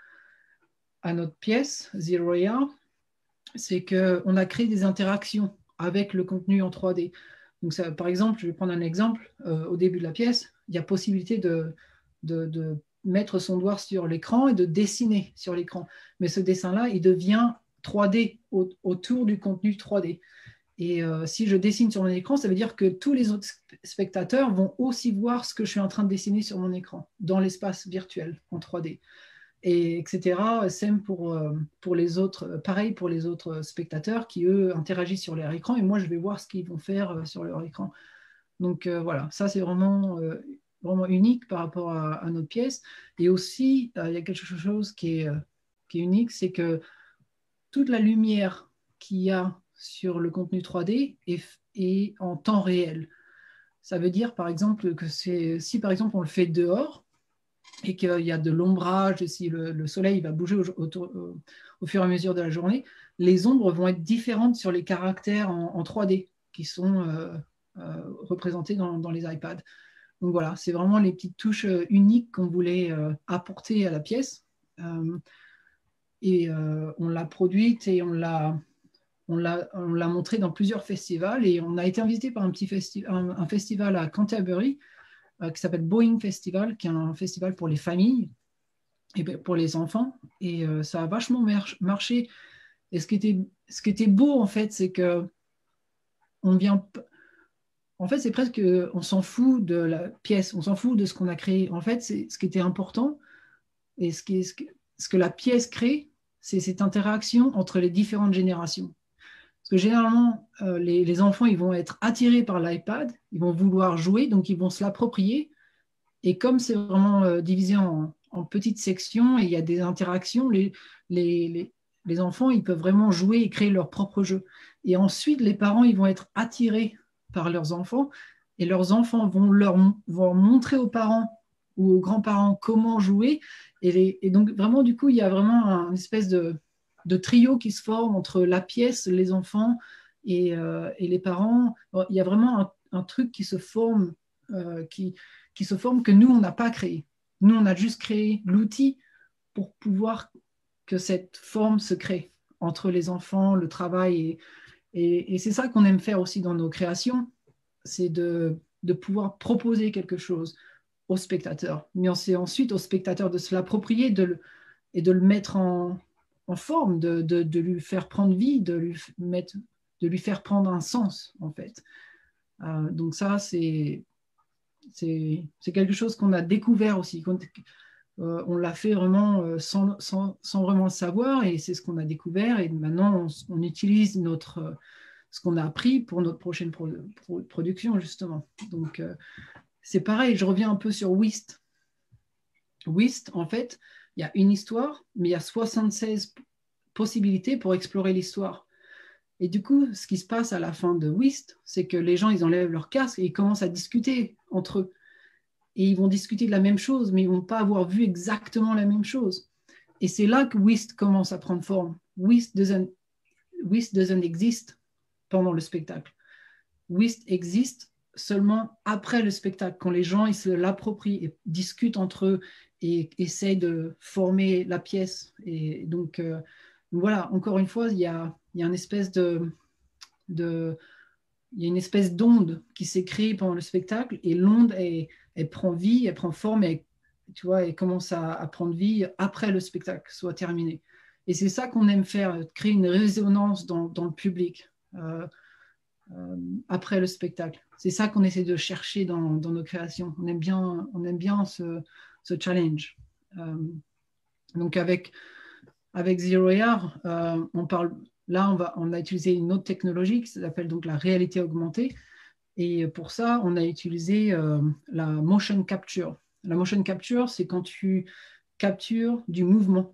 à notre pièce, Zero A R, c'est qu'on a créé des interactions avec le contenu en trois D. Donc ça, par exemple, je vais prendre un exemple. Euh, au début de la pièce, il y a possibilité de, de, de mettre son doigt sur l'écran et de dessiner sur l'écran. Mais ce dessin-là, il devient trois D au, autour du contenu trois D. Et euh, si je dessine sur mon écran, ça veut dire que tous les autres spectateurs vont aussi voir ce que je suis en train de dessiner sur mon écran, dans l'espace virtuel en trois D. Et etc. Same pour, euh, pour les autres, pareil pour les autres spectateurs qui, eux, interagissent sur leur écran et moi, je vais voir ce qu'ils vont faire euh, sur leur écran. Donc, euh, voilà, ça, c'est vraiment, euh, vraiment unique par rapport à, à notre pièce. Et aussi, euh, il y a quelque chose qui est, euh, qui est unique, c'est que toute la lumière qu'il y a sur le contenu trois D est, est en temps réel. Ça veut dire, par exemple, que c'est, si, par exemple, on le fait dehors, et qu'il y a de l'ombrage, si le, le soleil va bouger au, au, au fur et à mesure de la journée, les ombres vont être différentes sur les caractères en, en trois D qui sont euh, euh, représentés dans, dans les iPads. Donc voilà, c'est vraiment les petites touches uniques qu'on voulait euh, apporter à la pièce. Euh, et euh, on l'a produite et on l'a on l'a on l'a montrée dans plusieurs festivals et on a été invité par un petit festi un, un festival à Canterbury qui s'appelle Boeing Festival, qui est un festival pour les familles. et ben, pour les enfants. Et euh, ça a vachement mar- marché. Et ce qui était, ce qui était beau, en fait, c'est que on vient... En fait, c'est presque... On s'en fout de la pièce, on s'en fout de ce qu'on a créé. En fait, c'est ce qui était important et ce, qui est, ce, que, ce que la pièce crée, c'est cette interaction entre les différentes générations. Parce que généralement, euh, les, les enfants, ils vont être attirés par l'iPad, ils vont vouloir jouer, donc ils vont se l'approprier. Et comme c'est vraiment euh, divisé en, en petites sections et il y a des interactions, les, les, les, les enfants, ils peuvent vraiment jouer et créer leur propre jeu. Et ensuite, les parents, ils vont être attirés par leurs enfants et leurs enfants vont leur vont montrer aux parents ou aux grands-parents comment jouer. Et, les, et donc, vraiment, du coup, il y a vraiment un, une espèce de, de trio qui se forme entre la pièce, les enfants et, euh, et les parents. Il y a vraiment un, un truc qui se forme, euh, qui, qui se forme que nous, on n'a pas créé. Nous, on a juste créé l'outil pour pouvoir que cette forme se crée entre les enfants, le travail. Et, et, et c'est ça qu'on aime faire aussi dans nos créations, c'est de, de pouvoir proposer quelque chose au spectateur. Mais c'est ensuite au spectateur de se l'approprier de le, et de le mettre en, en forme, de, de, de lui faire prendre vie, de lui, mettre, de lui faire prendre un sens, en fait. Euh, donc ça, c'est... C'est quelque chose qu'on a découvert aussi. Euh, on l'a fait vraiment euh, sans, sans, sans vraiment le savoir et c'est ce qu'on a découvert. Et maintenant, on, on utilise notre, euh, ce qu'on a appris pour notre prochaine pro, pro, production, justement. Donc, euh, c'est pareil, je reviens un peu sur Whist. Whist, en fait, il y a une histoire, mais il y a soixante-seize possibilités pour explorer l'histoire. Et du coup, ce qui se passe à la fin de Whist, c'est que les gens, ils enlèvent leur casque et ils commencent à discuter entre eux. Et ils vont discuter de la même chose, mais ils ne vont pas avoir vu exactement la même chose. Et c'est là que Whist commence à prendre forme. Whist doesn't, Whist doesn't exist pendant le spectacle. Whist existe seulement après le spectacle, quand les gens ils se l'approprient et discutent entre eux et essayent de former la pièce. Et donc, euh, voilà, encore une fois, il y a, il y a une espèce de... de il y a une espèce d'onde qui s'est créée pendant le spectacle et l'onde, elle, elle prend vie, elle prend forme, et, tu vois, elle commence à, à prendre vie après le spectacle soit terminé. Et c'est ça qu'on aime faire, créer une résonance dans, dans le public euh, euh, après le spectacle. C'est ça qu'on essaie de chercher dans, dans nos créations. On aime bien, on aime bien ce, ce challenge. Euh, donc avec, avec Zero A R, euh, on parle... Là, on, va, on a utilisé une autre technologie qui s'appelle donc la réalité augmentée. Et pour ça, on a utilisé euh, la motion capture. La motion capture, c'est quand tu captures du mouvement.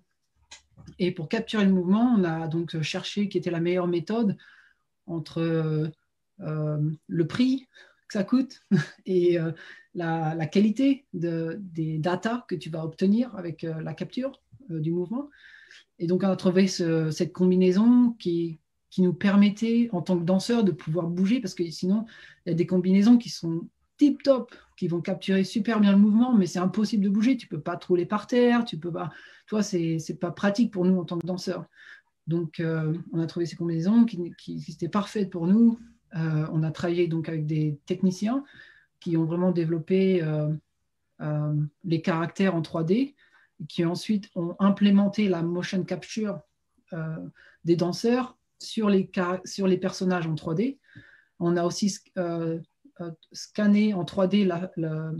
Et pour capturer le mouvement, on a donc cherché quelle était la meilleure méthode entre euh, euh, le prix que ça coûte et euh, la, la qualité de, des data que tu vas obtenir avec euh, la capture euh, du mouvement. Et donc, on a trouvé ce, cette combinaison qui, qui nous permettait, en tant que danseur, de pouvoir bouger, parce que sinon, il y a des combinaisons qui sont tip-top, qui vont capturer super bien le mouvement, mais c'est impossible de bouger. Tu ne peux pas te rouler par terre, tu peux pas... Toi, c'est c'est pas pratique pour nous en tant que danseurs. Donc, euh, on a trouvé ces combinaisons qui, qui, qui étaient parfaites pour nous. Euh, on a travaillé donc avec des techniciens qui ont vraiment développé euh, euh, les caractères en trois D, qui ensuite ont implémenté la motion capture euh, des danseurs sur les, sur les personnages en trois D. On a aussi euh, euh, scanné en trois D la, la,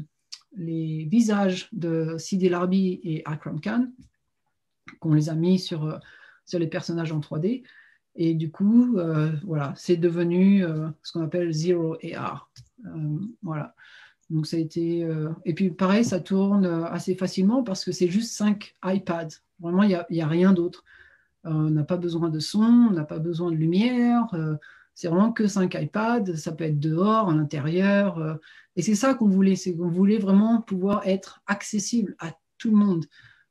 les visages de Sidi Larbi et Akram Khan, qu'on les a mis sur, sur les personnages en trois D. Et du coup, euh, voilà, c'est devenu euh, ce qu'on appelle Zero A R. Euh, voilà. Donc ça a été, euh... et puis pareil, ça tourne assez facilement parce que c'est juste cinq iPads. Vraiment, il n'y a, y a rien d'autre. Euh, on n'a pas besoin de son, on n'a pas besoin de lumière. Euh, c'est vraiment que cinq iPads. Ça peut être dehors, à l'intérieur. Euh, et c'est ça qu'on voulait, c'est qu'on voulait vraiment pouvoir être accessible à tout le monde.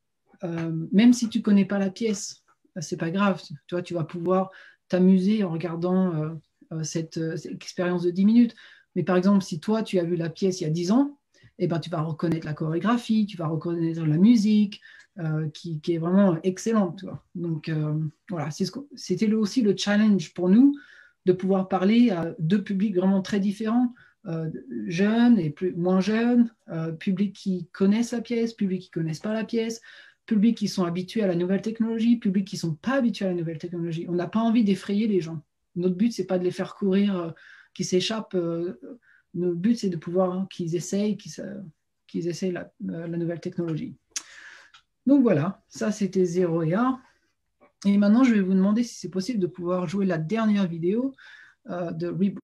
Euh, même si tu ne connais pas la pièce, c'est pas grave. Toi, tu vas pouvoir t'amuser en regardant euh, euh, cette, cette expérience de dix minutes. Mais par exemple, si toi, tu as vu la pièce il y a dix ans, eh ben, tu vas reconnaître la chorégraphie, tu vas reconnaître la musique, euh, qui, qui est vraiment excellente. Tu vois. Donc, euh, voilà, c'était aussi le challenge pour nous de pouvoir parler à deux publics vraiment très différents, euh, jeunes et plus, moins jeunes, euh, publics qui connaissent la pièce, publics qui ne connaissent pas la pièce, publics qui sont habitués à la nouvelle technologie, publics qui ne sont pas habitués à la nouvelle technologie. On n'a pas envie d'effrayer les gens. Notre but, ce n'est pas de les faire courir, euh, qu'ils s'échappent. Euh, notre but, c'est de pouvoir hein, qu'ils essayent, qu'ils, euh, qu'ils essayent la, euh, la nouvelle technologie. Donc voilà, ça c'était zéro et un. Et maintenant, je vais vous demander si c'est possible de pouvoir jouer la dernière vidéo euh, de Reboot.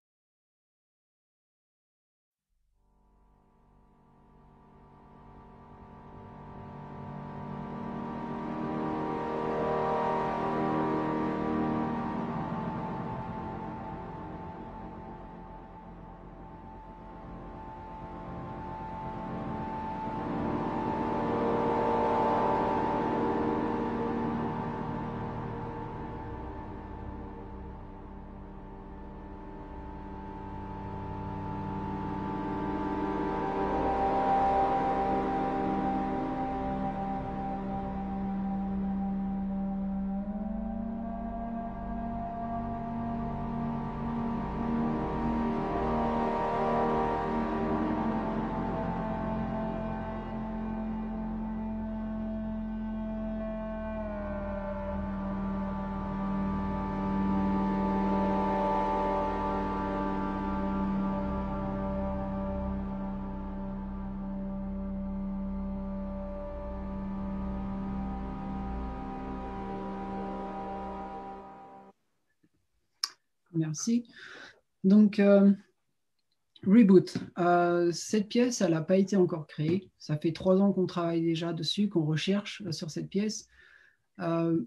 Merci. Donc, euh, Reboot. Euh, cette pièce, elle n'a pas été encore créée. Ça fait trois ans qu'on travaille déjà dessus, qu'on recherche sur cette pièce. Euh,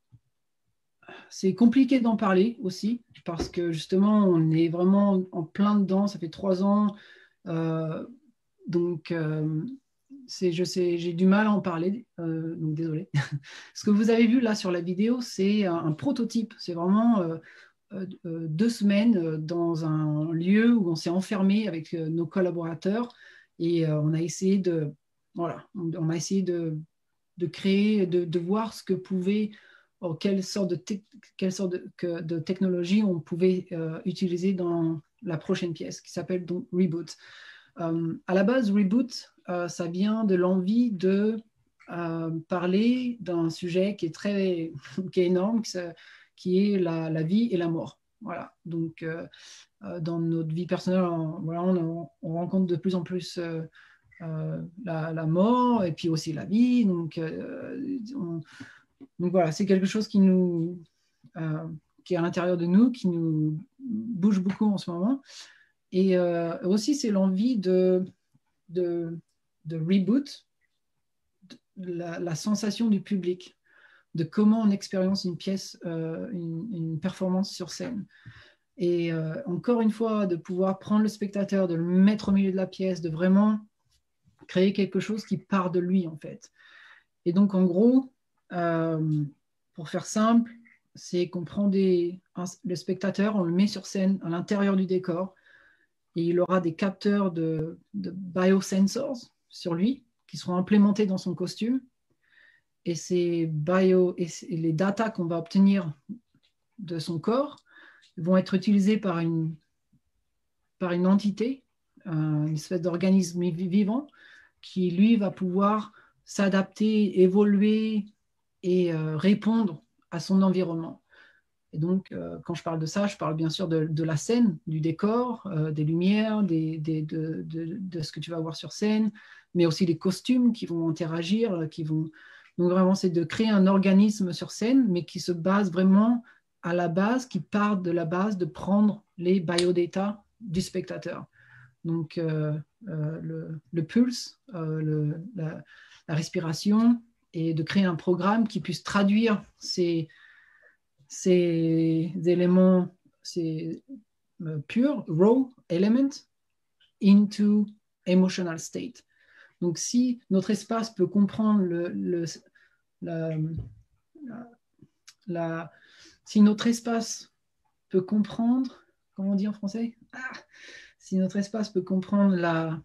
c'est compliqué d'en parler aussi, parce que justement, on est vraiment en plein dedans. Ça fait trois ans. Euh, donc, euh, c'est, je sais, j'ai du mal à en parler, euh, donc désolé. Ce que vous avez vu là sur la vidéo, c'est un, un prototype. C'est vraiment... Euh, Euh, deux semaines dans un lieu où on s'est enfermé avec euh, nos collaborateurs et euh, on a essayé de voilà on, on a essayé de, de créer de, de voir ce que pouvait oh, quelle sorte de te, quelle sorte de, que, de technologie on pouvait euh, utiliser dans la prochaine pièce qui s'appelle donc Reboot. Euh, à la base, Reboot euh, ça vient de l'envie de euh, parler d'un sujet qui est très qui est énorme qui, qui est la, la vie et la mort. Voilà. Donc, euh, dans notre vie personnelle, on, voilà, on, on rencontre de plus en plus euh, euh, la, la mort et puis aussi la vie. Donc, euh, on, donc voilà, c'est quelque chose qui nous, euh, qui est à l'intérieur de nous, qui nous bouge beaucoup en ce moment. Et euh, aussi, c'est l'envie de, de, de reboot la, la sensation du public, de comment on expérience une pièce, euh, une, une performance sur scène. Et euh, encore une fois, de pouvoir prendre le spectateur, de le mettre au milieu de la pièce, de vraiment créer quelque chose qui part de lui, en fait. Et donc, en gros, euh, pour faire simple, c'est qu'on prend des, un, le spectateur, on le met sur scène à l'intérieur du décor, et il aura des capteurs de, de biosensors sur lui, qui seront implémentés dans son costume. Et ces bio et les datas qu'on va obtenir de son corps vont être utilisés par une, par une entité, une espèce d'organisme vivant qui, lui, va pouvoir s'adapter, évoluer et euh, répondre à son environnement. Et donc, euh, quand je parle de ça, je parle bien sûr de, de la scène, du décor, euh, des lumières, des, des, de, de, de ce que tu vas voir sur scène, mais aussi des costumes qui vont interagir, qui vont... Donc vraiment, c'est de créer un organisme sur scène, mais qui se base vraiment à la base, qui part de la base de prendre les biodata du spectateur. Donc euh, euh, le, le pulse, euh, le, la, la respiration, et de créer un programme qui puisse traduire ces, ces éléments, ces euh, purs, raw elements, into emotional state. Donc, si notre espace peut comprendre le, le, la, la, la, si notre espace peut comprendre, comment on dit en français ah, si notre espace peut comprendre la,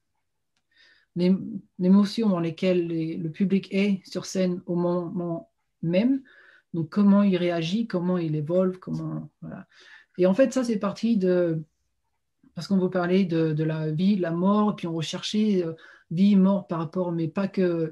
l'émotion dans laquelle les, le public est sur scène au moment même, donc comment il réagit, comment il évolue, comment voilà. Et en fait, ça c'est parti de parce qu'on veut parler de, de la vie, de la mort, et puis on recherchait euh, vie, mort par rapport, mais pas que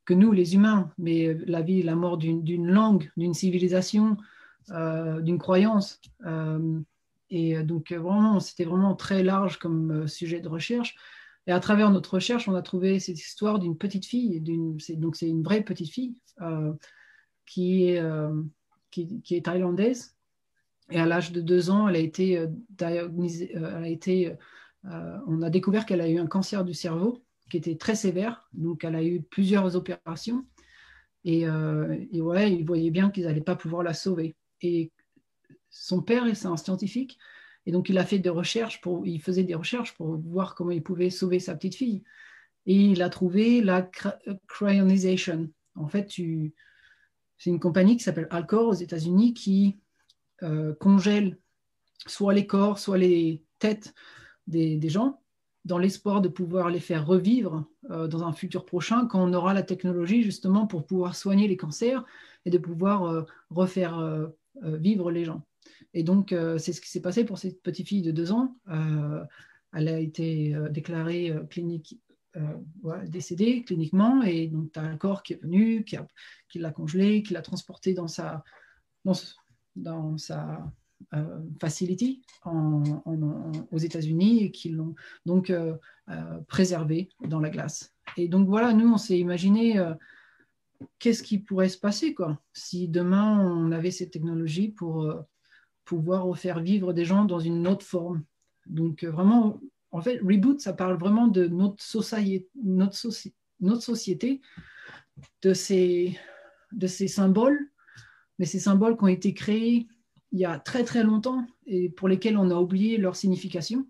que nous, les humains, mais la vie et la mort d'une d'une langue, d'une civilisation, euh, d'une croyance. Euh, et donc, vraiment, c'était vraiment très large comme euh, sujet de recherche. Et à travers notre recherche, on a trouvé cette histoire d'une petite fille, d'une, c'est, donc c'est une vraie petite fille euh, qui, est, euh, qui, qui est thaïlandaise. Et à l'âge de deux ans, elle a été euh, diagnosée, euh, elle a été, euh, on a découvert qu'elle a eu un cancer du cerveau qui était très sévère. Donc, elle a eu plusieurs opérations. Et, euh, et ouais, ils voyaient bien qu'ils n'allaient pas pouvoir la sauver. Et son père, c'est un scientifique. Et donc, il a fait des recherches pour, il faisait des recherches pour voir comment il pouvait sauver sa petite fille. Et il a trouvé la cryonisation. En fait, tu, c'est une compagnie qui s'appelle Alcor aux États-Unis qui euh, congèle soit les corps, soit les têtes des, des gens, dans l'espoir de pouvoir les faire revivre euh, dans un futur prochain, quand on aura la technologie justement pour pouvoir soigner les cancers et de pouvoir euh, refaire euh, euh, vivre les gens. Et donc, euh, c'est ce qui s'est passé pour cette petite fille de deux ans. Euh, elle a été euh, déclarée euh, clinique, euh, ouais, décédée cliniquement, et donc tu as un corps qui est venu, qui, a, qui l'a congelée, qui l'a transportée dans sa, dans, dans sa Euh, facility en, en, en, aux États-Unis et qui l'ont donc euh, euh, préservé dans la glace. Et donc voilà, nous on s'est imaginé euh, qu'est-ce qui pourrait se passer quoi, si demain on avait cette technologie pour euh, pouvoir faire vivre des gens dans une autre forme. Donc euh, vraiment, en fait, Reboot, ça parle vraiment de notre société, notre, soci notre société, de ces, de ces symboles, mais ces symboles qui ont été créés il y a très très longtemps et pour lesquels on a oublié leur signification.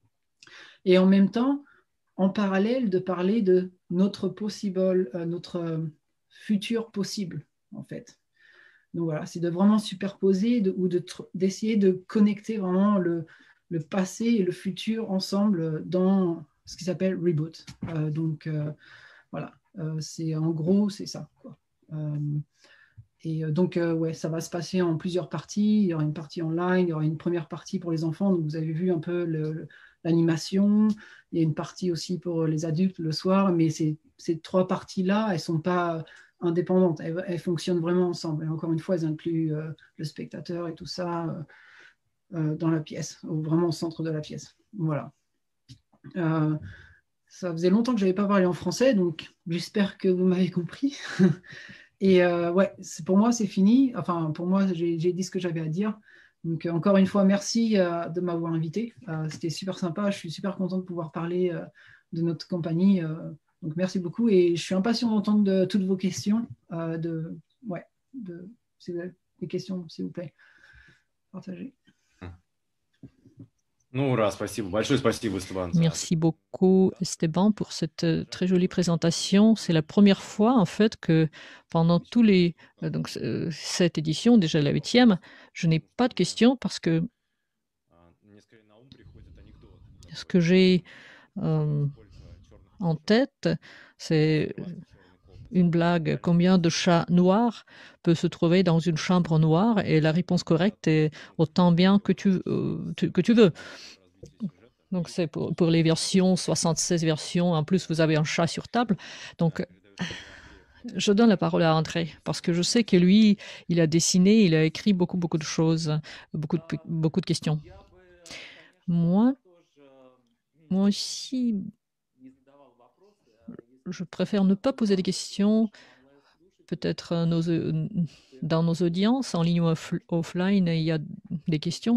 Et en même temps, en parallèle, de parler de notre possible, euh, notre futur possible, en fait. Donc voilà, c'est de vraiment superposer de, ou de, d'essayer de connecter vraiment le, le passé et le futur ensemble dans ce qui s'appelle Reboot. Euh, donc euh, voilà, euh, c'est en gros, c'est ça, quoi. Euh, Et donc, euh, ouais, ça va se passer en plusieurs parties. Il y aura une partie online, il y aura une première partie pour les enfants. Donc, vous avez vu un peu le, le, l'animation. Il y a une partie aussi pour les adultes le soir. Mais ces, ces trois parties-là, elles ne sont pas indépendantes. Elles, elles fonctionnent vraiment ensemble. Et encore une fois, elles incluent euh, le spectateur et tout ça euh, euh, dans la pièce, ou vraiment au centre de la pièce. Voilà. Euh, ça faisait longtemps que je n'avais pas parlé en français, donc j'espère que vous m'avez compris. Et euh, ouais, pour moi, c'est fini. Enfin, pour moi, j'ai, j'ai dit ce que j'avais à dire. Donc, euh, encore une fois, merci euh, de m'avoir invité. Euh, c'était super sympa. Je suis super content de pouvoir parler euh, de notre compagnie. Euh, donc, merci beaucoup. Et je suis impatient d'entendre de, toutes vos questions. Euh, de, ouais, de, si vous avez des questions, s'il vous plaît, partagez. Merci beaucoup, Esteban, pour cette très jolie présentation. C'est la première fois, en fait, que pendant tous les... Donc, cette édition, déjà la huitième, je n'ai pas de questions parce que ce que j'ai euh, en tête, c'est une blague. Combien de chats noirs peut se trouver dans une chambre noire? Et la réponse correcte est autant bien que tu, euh, tu, que tu veux. Donc, c'est pour, pour les versions, soixante-seize versions. En plus, vous avez un chat sur table. Donc, je donne la parole à André, parce que je sais que lui, il a dessiné, il a écrit beaucoup, beaucoup de choses, beaucoup de, beaucoup de questions. Moi, moi aussi, je préfère ne pas poser des questions. Peut-être nos, dans nos audiences, en ligne ou off, offline, il y a des questions,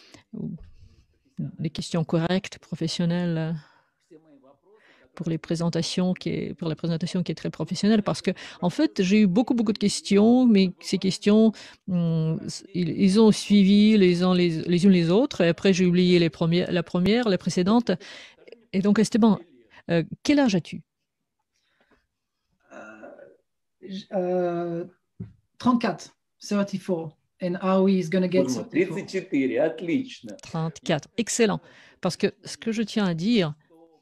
des questions correctes, professionnelles, pour les présentations qui est, pour la présentation qui est très professionnelle, parce que en fait j'ai eu beaucoup beaucoup de questions, mais ces questions hum, ils, ils ont suivi les uns les, les unes les autres, et après j'ai oublié les premières, la première, la précédente. Et donc Esteban, euh, quel âge as-tu? euh, euh, trente-quatre, trente-quatre. And Aoi is gonna get trente-quatre, excellent. Parce que ce que je tiens à dire,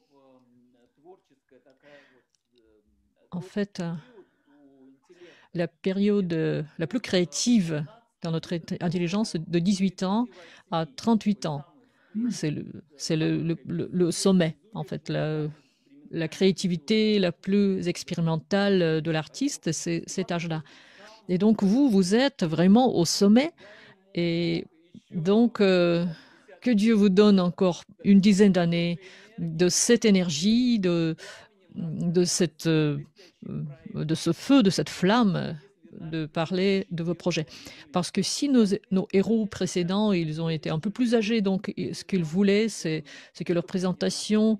en fait, la période la plus créative dans notre intelligence, de dix-huit ans à trente-huit ans. C'est le, c'est le, le, le, le sommet, en fait. La, la créativité la plus expérimentale de l'artiste, c'est cet âge-là. Et donc, vous, vous êtes vraiment au sommet. Et donc, euh, que Dieu vous donne encore une dizaine d'années de cette énergie, de, de, cette, euh, de ce feu, de cette flamme, de parler de vos projets. Parce que si nos, nos héros précédents, ils ont été un peu plus âgés, donc ce qu'ils voulaient, c'est que leur présentation,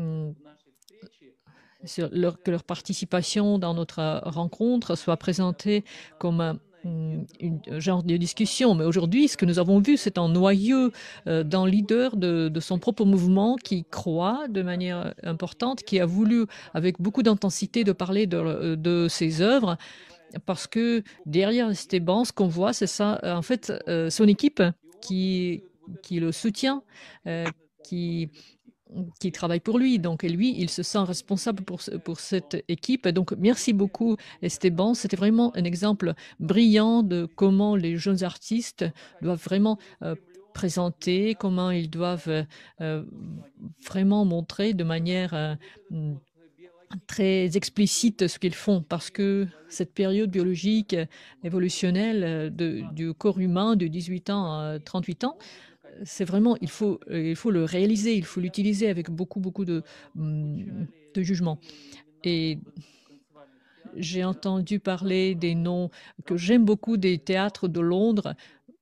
leur, que leur participation dans notre rencontre soit présentée comme un une genre de discussion. Mais aujourd'hui, ce que nous avons vu, c'est un noyau euh, d'un leader de, de son propre mouvement qui croit de manière importante, qui a voulu avec beaucoup d'intensité de parler de, de ses œuvres, parce que derrière Esteban, ce qu'on voit, c'est ça, en fait, euh, son équipe qui, qui le soutient, euh, qui qui travaille pour lui. Donc, et lui, il se sent responsable pour, pour cette équipe. Donc, merci beaucoup, Esteban. C'était vraiment un exemple brillant de comment les jeunes artistes doivent vraiment euh, présenter, comment ils doivent euh, vraiment montrer de manière euh, très explicite ce qu'ils font, parce que cette période biologique évolutionnelle de, du corps humain de dix-huit ans à trente-huit ans, c'est vraiment, il faut, il faut le réaliser, il faut l'utiliser avec beaucoup, beaucoup de, de jugement. Et j'ai entendu parler des noms que j'aime beaucoup des théâtres de Londres,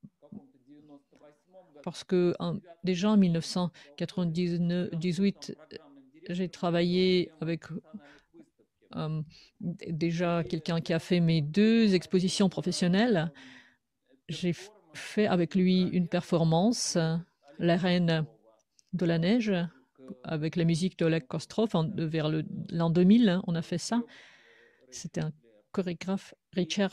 parce que en, déjà en mille neuf cent quatre-vingt-dix-huit, j'ai travaillé avec euh, déjà quelqu'un qui a fait mes deux expositions professionnelles. J'ai fait avec lui une performance, La Reine de la Neige, avec la musique de Oleg Kostrov, en, vers l'an deux mille, hein, on a fait ça. C'était un chorégraphe, Richard.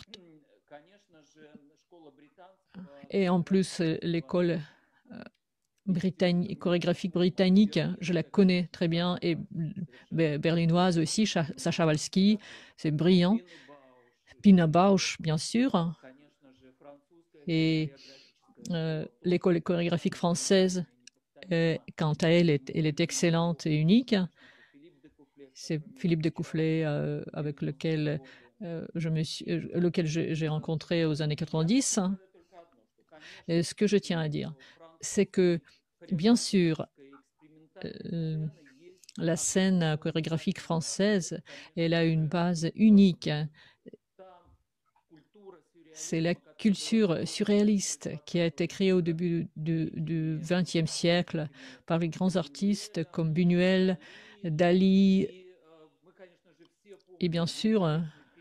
Et en plus, l'école britannique, chorégraphique britannique, je la connais très bien, et berlinoise aussi, Sacha Walski, c'est brillant. Pina Bausch, bien sûr. Et euh, l'école chorégraphique française, euh, quant à elle, est, elle est excellente et unique. C'est Philippe Découfflet euh, avec lequel, euh, je me suis, euh, lequel j'ai rencontré aux années quatre-vingt-dix. Et ce que je tiens à dire, c'est que, bien sûr, euh, la scène chorégraphique française, elle a une base unique. C'est la culture surréaliste qui a été créée au début du vingtième siècle par les grands artistes comme Buñuel, Dali. Et bien sûr,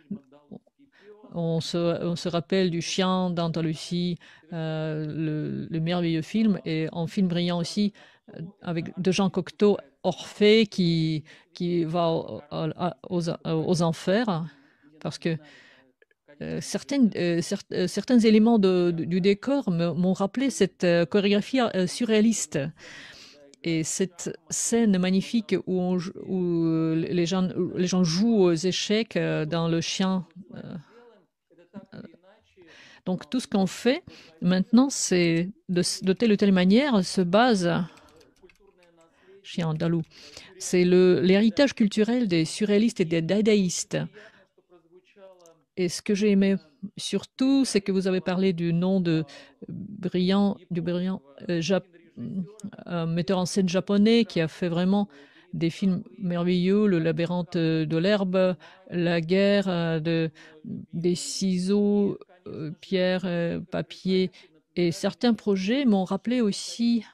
on se, on se rappelle du Chien d'Andalousie, euh, le, le merveilleux film, et un film brillant aussi avec de Jean Cocteau, Orphée, qui, qui va aux, aux, aux enfers, parce que Euh, certaines, euh, cer euh, certains éléments de, de, du décor m'ont rappelé cette euh, chorégraphie euh, surréaliste. Et cette scène magnifique où, on, où les, gens, les gens jouent aux échecs euh, dans le chien. Euh, euh, donc tout ce qu'on fait maintenant, c'est de, de telle ou telle manière se base chien andalou. C'est l'héritage culturel des surréalistes et des dadaïstes. Et ce que j'ai aimé surtout, c'est que vous avez parlé du nom de brillant, du brillant euh, Jap un metteur en scène japonais qui a fait vraiment des films merveilleux, Le labyrinthe de l'herbe, La guerre de, des ciseaux, euh, pierre, euh, papier. Et certains projets m'ont rappelé aussi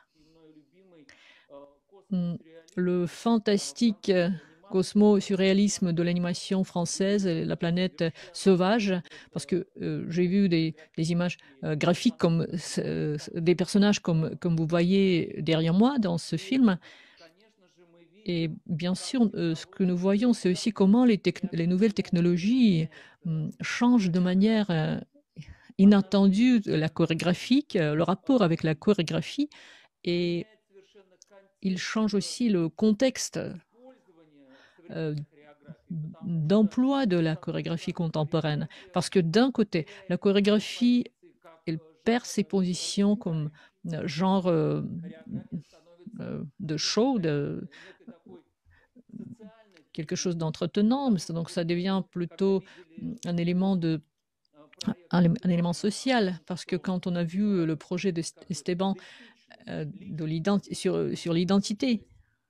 hum, le fantastique cosmo-surréalisme de l'animation française, La planète sauvage, parce que euh, j'ai vu des, des images euh, graphiques comme euh, des personnages comme, comme vous voyez derrière moi dans ce film. Et bien sûr, euh, ce que nous voyons, c'est aussi comment les, les nouvelles technologies euh, changent de manière euh, inattendue la chorégraphie, euh, le rapport avec la chorégraphie, et il change aussi le contexte Euh, d'emploi de la chorégraphie contemporaine. Parce que d'un côté, la chorégraphie, elle perd ses positions comme genre euh, euh, de show, de, quelque chose d'entretenant, donc ça devient plutôt un élément de un, un élément social, parce que quand on a vu le projet d'Esteban euh, de sur, sur l'identité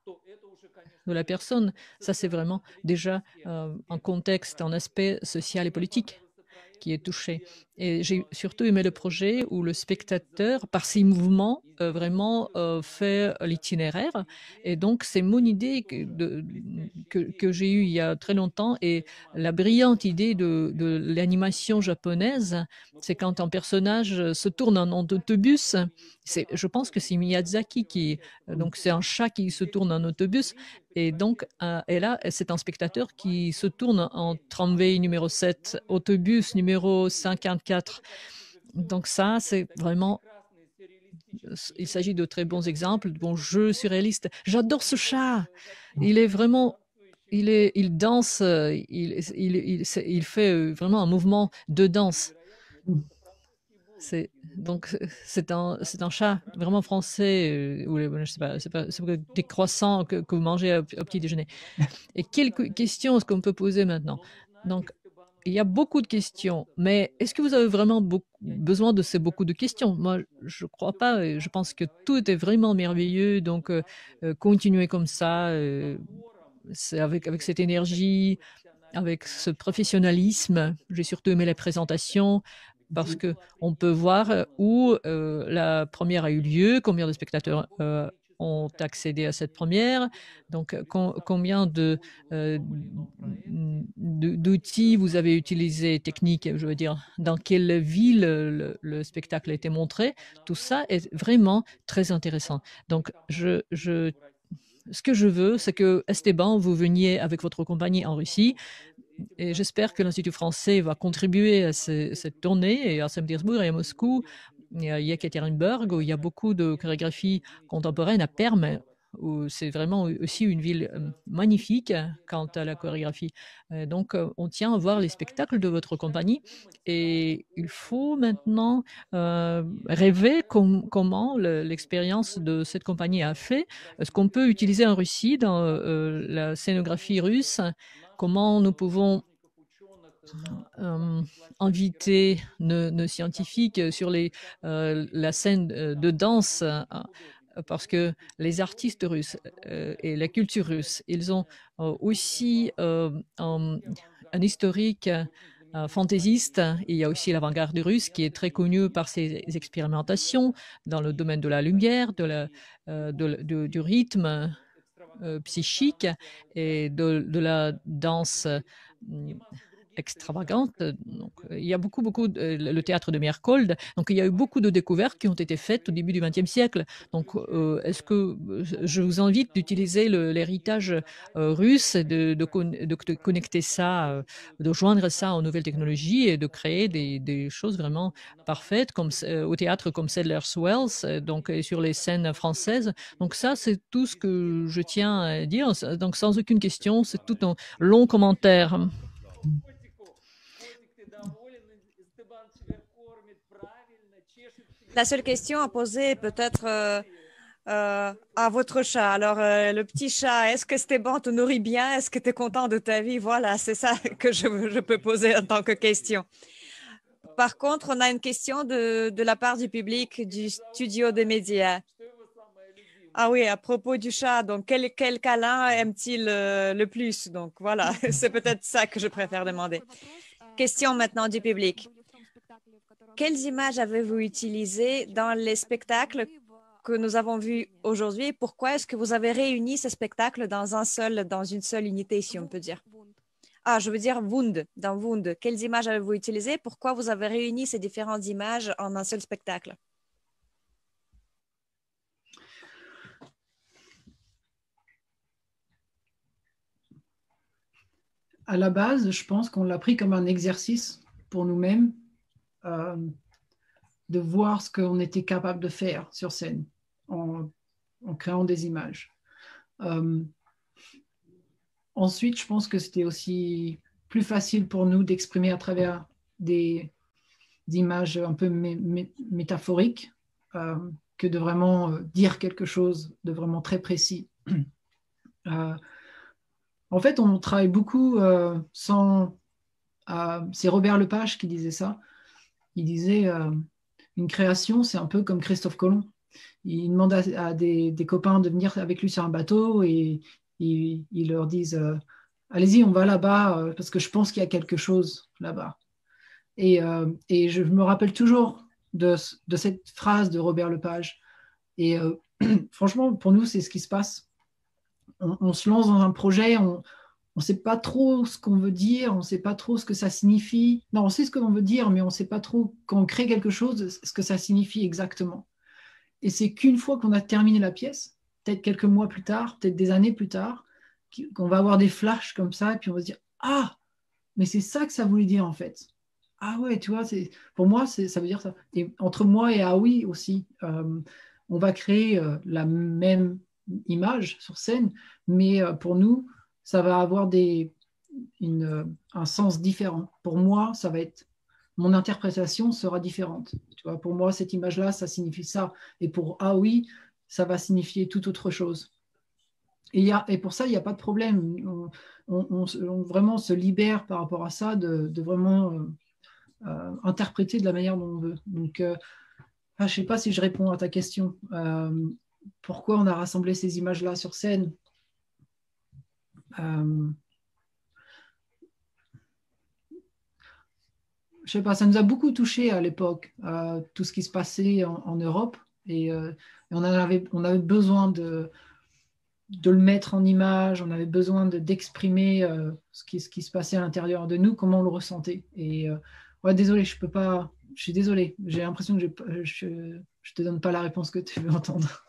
de la personne, ça c'est vraiment déjà euh, un contexte, un aspect social et politique qui est touché. Et j'ai surtout aimé le projet où le spectateur, par ses mouvements, euh, vraiment euh, fait l'itinéraire. Et donc, c'est mon idée que, de, que, que j'ai eue il y a très longtemps. Et la brillante idée de, de l'animation japonaise, c'est quand un personnage se tourne en autobus. Je pense que c'est Miyazaki qui... Donc, c'est un chat qui se tourne en autobus. Et donc, euh, et là, c'est un spectateur qui se tourne en tramway numéro sept, autobus numéro cinquante-quatre. Donc ça, c'est vraiment... Il s'agit de très bons exemples, de bons jeux surréalistes. J'adore ce chat. Il est vraiment... Il, est, il danse, il, il, il, il fait vraiment un mouvement de danse. C'est donc c'est un c'est un chat vraiment français euh, ou je sais pas c'est pas c'est des croissants que, que vous mangez au, au petit déjeuner. Et quelles questions est-ce qu'on peut poser maintenant? Donc il y a beaucoup de questions, mais est-ce que vous avez vraiment beaucoup, besoin de ces beaucoup de questions? Moi, je crois pas. Je pense que tout est vraiment merveilleux. Donc euh, continuez comme ça, euh, avec avec cette énergie, avec ce professionnalisme. J'ai surtout aimé les présentations, parce qu'on peut voir où euh, la première a eu lieu, combien de spectateurs euh, ont accédé à cette première, donc com combien de euh, d'outils vous avez utilisé, techniques, je veux dire, dans quelle ville le, le spectacle a été montré. Tout ça est vraiment très intéressant. Donc, je, je, ce que je veux, c'est que Esteban, vous veniez avec votre compagnie en Russie, et j'espère que l'Institut français va contribuer à ce, cette tournée, et à Saint-Pétersbourg et à Moscou et à Yekaterinburg, où il y a beaucoup de chorégraphie contemporaine, à Perm, où c'est vraiment aussi une ville magnifique quant à la chorégraphie. Donc, on tient à voir les spectacles de votre compagnie, et il faut maintenant euh, rêver com comment l'expérience de cette compagnie a fait, ce qu'on peut utiliser en Russie dans euh, la scénographie russe, comment nous pouvons euh, inviter nos, nos scientifiques sur les, euh, la scène de danse, euh, parce que les artistes russes euh, et la culture russe, ils ont euh, aussi euh, un, un historique euh, fantaisiste. Il y a aussi l'avant-garde russe qui est très connue par ses expérimentations dans le domaine de la lumière, de la, euh, de, de, du rythme euh, psychique et de, de la danse euh, extravagante. Donc, il y a beaucoup, beaucoup, de, le théâtre de Meyerhold. Donc, il y a eu beaucoup de découvertes qui ont été faites au début du vingtième siècle. Donc, euh, est-ce que je vous invite d'utiliser l'héritage euh, russe, de, de, de, de connecter ça, euh, de joindre ça aux nouvelles technologies et de créer des, des choses vraiment parfaites, comme euh, au théâtre comme Sadler's Wells, donc sur les scènes françaises. Donc, ça, c'est tout ce que je tiens à dire. Donc, sans aucune question, c'est tout un long commentaire. La seule question à poser peut-être euh, euh, à votre chat. Alors, euh, le petit chat, est-ce que Esteban te nourrit bien? Est-ce que tu es content de ta vie? Voilà, c'est ça que je, je peux poser en tant que question. Par contre, on a une question de, de la part du public du studio des médias. Ah oui, à propos du chat, donc quel, quel câlin aime-t-il euh, le plus? Donc voilà, c'est peut-être ça que je préfère demander. Question maintenant du public. Quelles images avez-vous utilisées dans les spectacles que nous avons vus aujourd'hui? Pourquoi est-ce que vous avez réuni ces spectacles dans, un seul, dans une seule unité, si on peut dire? Ah, je veux dire Wund, dans Wund. Quelles images avez-vous utilisées? Pourquoi vous avez réuni ces différentes images en un seul spectacle? À la base, je pense qu'on l'a pris comme un exercice pour nous-mêmes, euh, de voir ce qu'on était capable de faire sur scène en, en créant des images. Euh, ensuite, je pense que c'était aussi plus facile pour nous d'exprimer à travers des, des images un peu mé mé métaphoriques euh, que de vraiment euh, dire quelque chose de vraiment très précis. Euh, en fait, on travaille beaucoup euh, sans... euh, c'est Robert Lepage qui disait ça. Il disait, euh, une création, c'est un peu comme Christophe Colomb. Il demande à, à des, des copains de venir avec lui sur un bateau et ils il leur disent, euh, allez-y, on va là-bas euh, parce que je pense qu'il y a quelque chose là-bas. Et, euh, et je me rappelle toujours de, de cette phrase de Robert Lepage. Et euh, franchement, pour nous, c'est ce qui se passe. On, on se lance dans un projet, on ne sait pas trop ce qu'on veut dire, on ne sait pas trop ce que ça signifie. Non, on sait ce que l'on veut dire, mais on ne sait pas trop, quand on crée quelque chose, ce que ça signifie exactement. Et c'est qu'une fois qu'on a terminé la pièce, peut-être quelques mois plus tard, peut-être des années plus tard, qu'on va avoir des flashs comme ça, et puis on va se dire, ah, mais c'est ça que ça voulait dire en fait. Ah ouais, tu vois, c'est, pour moi, c'est, ça veut dire ça. Et entre moi et Aoi aussi, euh, on va créer euh, la même image sur scène, mais euh, pour nous, ça va avoir des, une, euh, un sens différent. Pour moi, ça va être, mon interprétation sera différente. Tu vois, pour moi, cette image-là, ça signifie ça. Et pour Aoi, ça va signifier tout autre chose. Et, y a, et pour ça, il n'y a pas de problème. On, on, on, on, vraiment se libère par rapport à ça de, de vraiment euh, euh, interpréter de la manière dont on veut. Donc, euh, ah, je ne sais pas si je réponds à ta question. Euh, pourquoi on a rassemblé ces images-là sur scène? euh, Je ne sais pas, ça nous a beaucoup touché à l'époque, euh, tout ce qui se passait en, en Europe. Et, euh, et on, avait, on avait besoin de, de le mettre en image, on avait besoin de, d'exprimer euh, ce, qui, ce qui se passait à l'intérieur de nous, comment on le ressentait. Et euh, ouais, désolé, je peux pas, je suis désolé, j'ai l'impression que je ne te donne pas la réponse que tu veux entendre.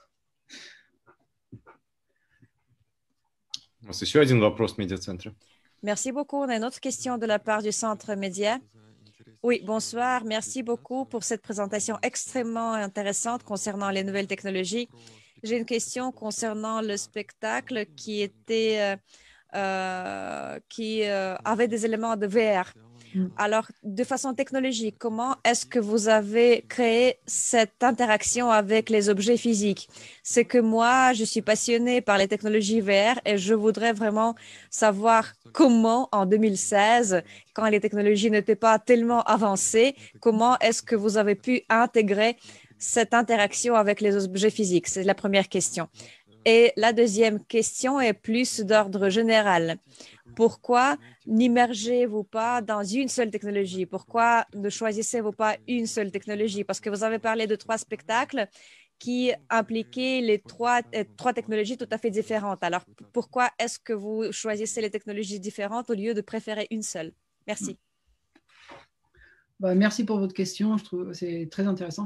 Еще один вопрос в медиацентре. Merci beaucoup. On a une autre question de la part du Centre Média. Oui, bonsoir. Merci beaucoup pour cette présentation extrêmement intéressante concernant les nouvelles technologies. J'ai une question concernant le spectacle qui était, euh, euh, qui euh, avait des éléments de V R. Alors, de façon technologique, comment est-ce que vous avez créé cette interaction avec les objets physiques? C'est que moi, je suis passionnée par les technologies V R et je voudrais vraiment savoir comment, en deux mille seize, quand les technologies n'étaient pas tellement avancées, comment est-ce que vous avez pu intégrer cette interaction avec les objets physiques? C'est la première question. Et la deuxième question est plus d'ordre général. Pourquoi n'immergez-vous pas dans une seule technologie? Pourquoi ne choisissez-vous pas une seule technologie? Parce que vous avez parlé de trois spectacles qui impliquaient les trois, euh, trois technologies tout à fait différentes. Alors, pourquoi est-ce que vous choisissez les technologies différentes au lieu de préférer une seule? Merci. Bah, merci pour votre question. Je trouve que c'est très intéressant.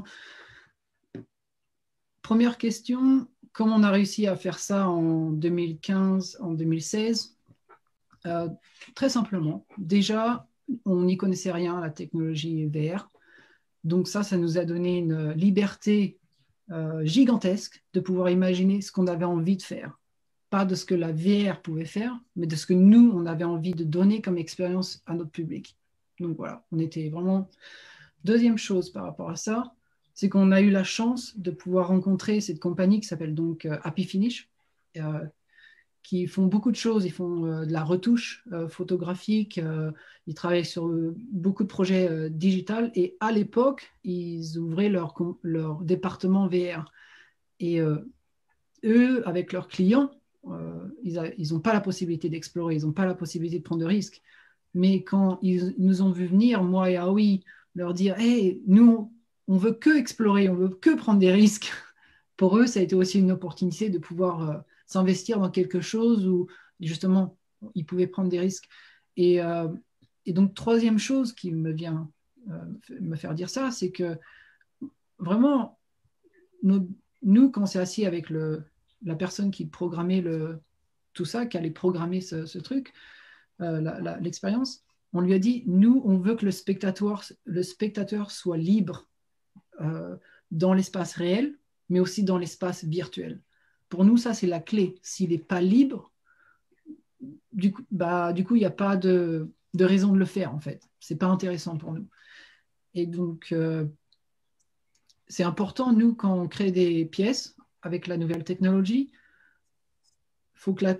Première question, comment on a réussi à faire ça en deux mille quinze, en deux mille seize? Euh, très simplement, déjà, on n'y connaissait rien à la technologie V R. Donc ça, ça nous a donné une liberté euh, gigantesque de pouvoir imaginer ce qu'on avait envie de faire. Pas de ce que la V R pouvait faire, mais de ce que nous, on avait envie de donner comme expérience à notre public. Donc voilà, on était vraiment... Deuxième chose par rapport à ça, c'est qu'on a eu la chance de pouvoir rencontrer cette compagnie qui s'appelle donc euh, Happy Finish, euh, qui font beaucoup de choses. Ils font euh, de la retouche euh, photographique, euh, ils travaillent sur euh, beaucoup de projets euh, digitales et à l'époque, ils ouvraient leur, leur département V R. Et euh, eux, avec leurs clients, euh, ils n'ont pas la possibilité d'explorer, ils n'ont pas la possibilité de prendre de risques. Mais quand ils nous ont vu venir, moi et Aoi, leur dire « Hey, nous, on veut que explorer, on veut que prendre des risques », pour eux, ça a été aussi une opportunité de pouvoir euh, s'investir dans quelque chose où, justement, ils pouvaient prendre des risques. Et, euh, et donc, troisième chose qui me vient euh, me faire dire ça, c'est que vraiment, nos, nous, quand on s'est assis avec le, la personne qui programmait le, tout ça, qui allait programmer ce, ce truc, euh, la, la, l'expérience, on lui a dit, nous, on veut que le spectateur, le spectateur soit libre euh, dans l'espace réel, mais aussi dans l'espace virtuel. Pour nous, ça, c'est la clé. S'il n'est pas libre, du coup, bah, du coup, il n'y a pas de, de raison de le faire, en fait. Ce n'est pas intéressant pour nous. Et donc, euh, c'est important, nous, quand on crée des pièces avec la nouvelle technologie, il faut que la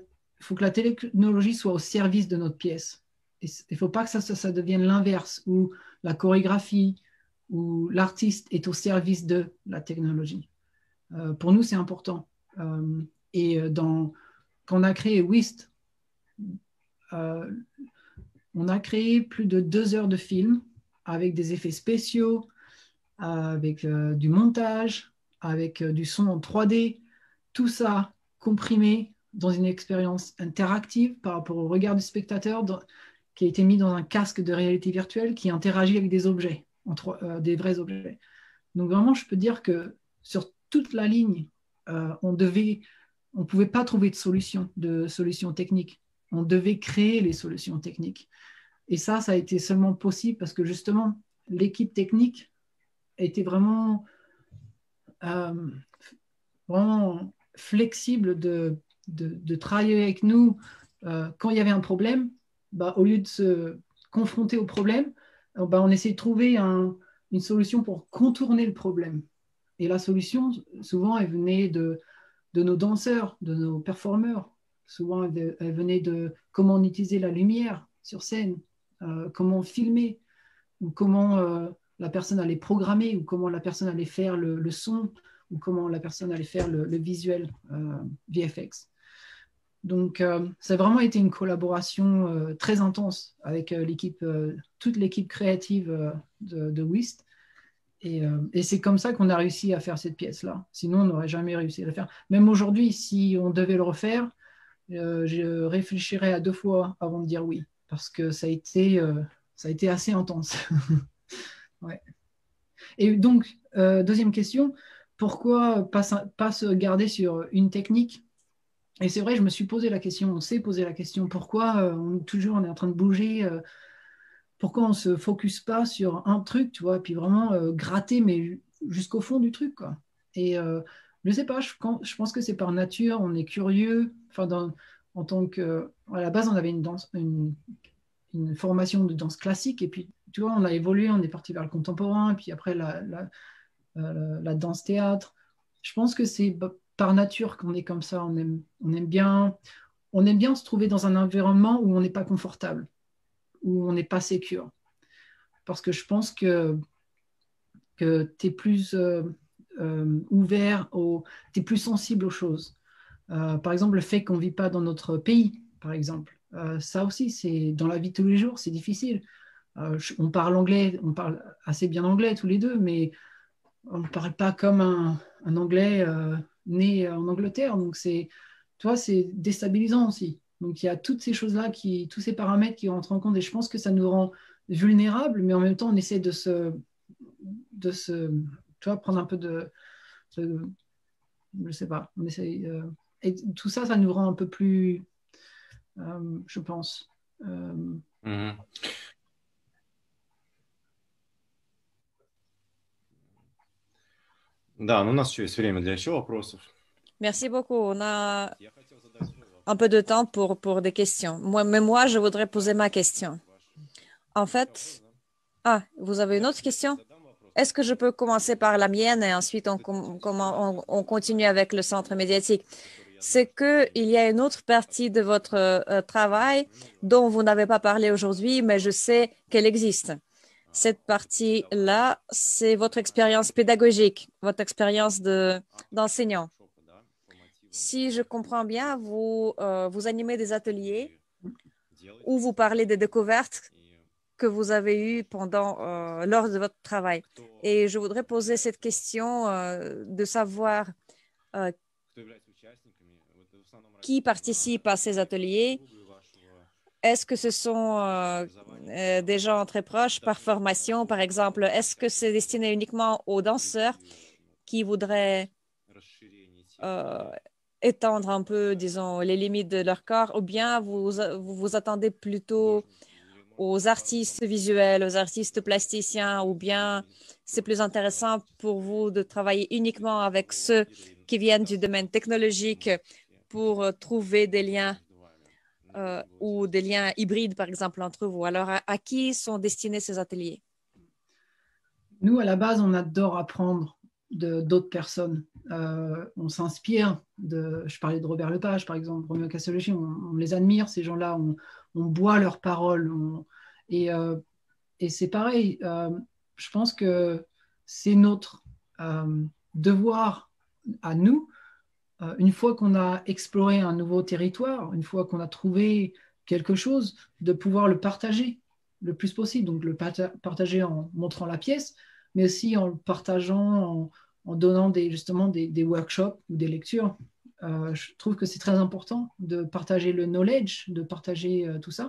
faut que la technologie soit au service de notre pièce. Il ne faut pas que ça, ça, ça devienne l'inverse, où la chorégraphie, où l'artiste est au service de la technologie. Euh, pour nous, c'est important. Euh, et dans, quand on a créé Whist, euh, on a créé plus de deux heures de film avec des effets spéciaux, avec euh, du montage, avec euh, du son en trois D, tout ça comprimé dans une expérience interactive par rapport au regard du spectateur, dans, qui a été mis dans un casque de réalité virtuelle qui interagit avec des objets, entre, euh, des vrais objets. Donc vraiment, je peux dire que sur toute la ligne, euh, on devait, on ne pouvait pas trouver de solution, de solution technique. On devait créer les solutions techniques. Et ça, ça a été seulement possible parce que justement, l'équipe technique était vraiment, euh, vraiment flexible de, de, de travailler avec nous. Euh, quand il y avait un problème, bah, au lieu de se confronter au problème, euh, bah, on essayait de trouver un, une solution pour contourner le problème. Et la solution, souvent, elle venait de, de nos danseurs, de nos performeurs. Souvent, elle, elle venait de comment on utilisait la lumière sur scène, euh, comment filmer, ou comment euh, la personne allait programmer, ou comment la personne allait faire le, le son, ou comment la personne allait faire le, le visuel euh, V F X. Donc, euh, ça a vraiment été une collaboration euh, très intense avec euh, l'équipe, euh, toute l'équipe créative euh, de, de Whist. Et, euh, et c'est comme ça qu'on a réussi à faire cette pièce-là. Sinon, on n'aurait jamais réussi à le faire. Même aujourd'hui, si on devait le refaire, euh, je réfléchirais à deux fois avant de dire oui, parce que ça a été, euh, ça a été assez intense. Ouais. Et donc, euh, deuxième question, pourquoi pas, pas se garder sur une technique? Et c'est vrai, je me suis posé la question, on s'est posé la question, pourquoi euh, on, toujours on est en train de bouger, euh, pourquoi on ne se focus pas sur un truc, tu vois, puis vraiment euh, gratter, mais jusqu'au fond du truc, quoi. Et euh, je ne sais pas, je, quand, je pense que c'est par nature, on est curieux, enfin, dans, en tant que, à la base, on avait une danse, une, une formation de danse classique, et puis, tu vois, on a évolué, on est parti vers le contemporain, et puis après, la, la, euh, la danse-théâtre. Je pense que c'est par nature qu'on est comme ça, on aime, on aime bien, on aime bien se trouver dans un environnement où on n'est pas confortable, où on n'est pas sécure. Parce que je pense que, que tu es plus euh, euh, ouvert, tu es plus sensible aux choses. Euh, par exemple, le fait qu'on ne vit pas dans notre pays, par exemple. Euh, ça aussi, c'est dans la vie de tous les jours, c'est difficile. Euh, je, on parle anglais, on parle assez bien anglais tous les deux, mais on ne parle pas comme un, un anglais euh, né en Angleterre. Donc, c'est, tu vois, c'est déstabilisant aussi. Donc, il y a toutes ces choses-là, qui, tous ces paramètres qui rentrent en compte. Et je pense que ça nous rend vulnérables, mais en même temps, on essaie de se, de se tu vois, prendre un peu de, de je ne sais pas, on essaie, euh, et tout ça, ça nous rend un peu plus, euh, je pense. Euh, Мгм. Да, но у нас еще есть время для еще вопросов. Merci beaucoup. On a Я хотел задать свой вопрос. un peu de temps pour, pour des questions. Moi, mais moi, je voudrais poser ma question. En fait, ah, vous avez une autre question? Est-ce que je peux commencer par la mienne et ensuite on, com- comment on, on continue avec le centre médiatique? C'est qu'il y a une autre partie de votre euh, travail dont vous n'avez pas parlé aujourd'hui, mais je sais qu'elle existe. Cette partie-là, c'est votre expérience pédagogique, votre expérience de, d'enseignant. Si je comprends bien, vous, euh, vous animez des ateliers où vous parlez des découvertes que vous avez eues pendant, euh, lors de votre travail. Et je voudrais poser cette question euh, de savoir euh, qui participe à ces ateliers. Est-ce que ce sont euh, euh, des gens très proches par formation, par exemple? Est-ce que c'est destiné uniquement aux danseurs qui voudraient euh, étendre un peu, disons, les limites de leur corps, ou bien vous vous, vous attendez plutôt aux artistes visuels, aux artistes plasticiens, ou bien c'est plus intéressant pour vous de travailler uniquement avec ceux qui viennent du domaine technologique pour euh, trouver des liens euh, ou des liens hybrides, par exemple, entre vous. Alors, à, à qui sont destinés ces ateliers? Nous, à la base, on adore apprendre de d'autres personnes. euh, on s'inspire de, je parlais de Robert Lepage, par exemple, Romeo Castellucci, on, on les admire, ces gens-là, on, on boit leurs paroles. On, et euh, et c'est pareil, euh, je pense que c'est notre euh, devoir à nous, euh, une fois qu'on a exploré un nouveau territoire, une fois qu'on a trouvé quelque chose, de pouvoir le partager le plus possible. Donc le partager en montrant la pièce, mais aussi en le partageant, en, en donnant des, justement des, des workshops ou des lectures. Euh, je trouve que c'est très important de partager le knowledge, de partager euh, tout ça.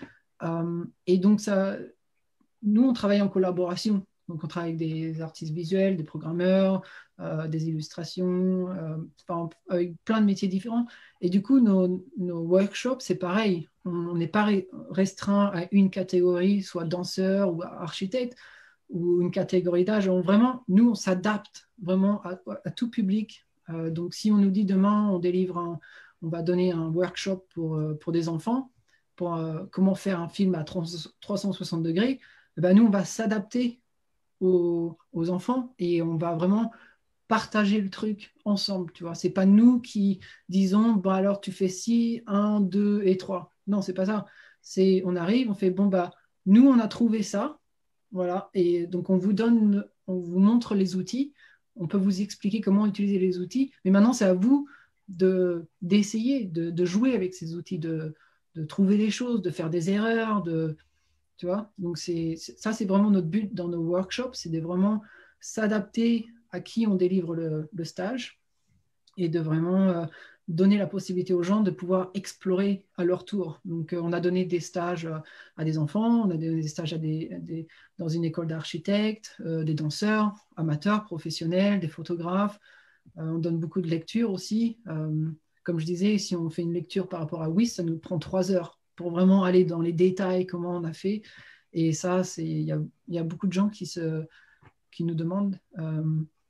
Euh, et donc ça... Nous, on travaille en collaboration. Donc, on travaille avec des artistes visuels, des programmeurs, euh, des illustrations, euh, enfin, avec plein de métiers différents. Et du coup, nos, nos workshops, c'est pareil. On n'est pas restreint à une catégorie, soit danseur ou architecte, ou une catégorie d'âge. Vraiment, nous, on s'adapte vraiment à, à tout public. Euh, donc, si on nous dit demain, on délivre un, on va donner un workshop pour, pour des enfants, pour euh, comment faire un film à trois cent soixante degrés, ben nous, on va s'adapter aux, aux enfants et on va vraiment partager le truc ensemble, tu vois. C'est pas nous qui disons, bah alors tu fais ci, un, deux et trois. Non, c'est pas ça. C'est, on arrive, on fait, bon, bah, nous, on a trouvé ça, voilà. Et donc, on vous donne, on vous montre les outils, on peut vous expliquer comment utiliser les outils, mais maintenant, c'est à vous de, d'essayer, de, de jouer avec ces outils, de, de trouver des choses, de faire des erreurs, de... Tu vois, donc c'est, ça, c'est vraiment notre but dans nos workshops, c'est de vraiment s'adapter à qui on délivre le, le stage et de vraiment euh, donner la possibilité aux gens de pouvoir explorer à leur tour. Donc, euh, on a donné des stages euh, à des enfants, on a donné des stages à des, à des, dans une école d'architectes, euh, des danseurs, amateurs, professionnels, des photographes. Euh, on donne beaucoup de lectures aussi. Euh, comme je disais, si on fait une lecture par rapport à W I S, ça nous prend trois heures pour vraiment aller dans les détails, comment on a fait. Et ça, il y a, y a beaucoup de gens qui, se, qui nous demandent euh,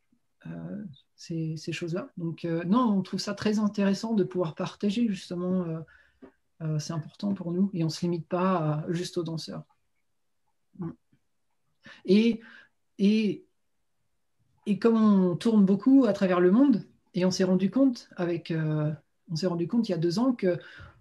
euh, ces, ces choses-là. Donc, euh, non, on trouve ça très intéressant de pouvoir partager, justement. Euh, euh, c'est important pour nous. Et on ne se limite pas à, juste aux danseurs. Et, et, et comme on tourne beaucoup à travers le monde, et on s'est rendu compte, avec, euh, on s'est rendu compte il y a deux ans que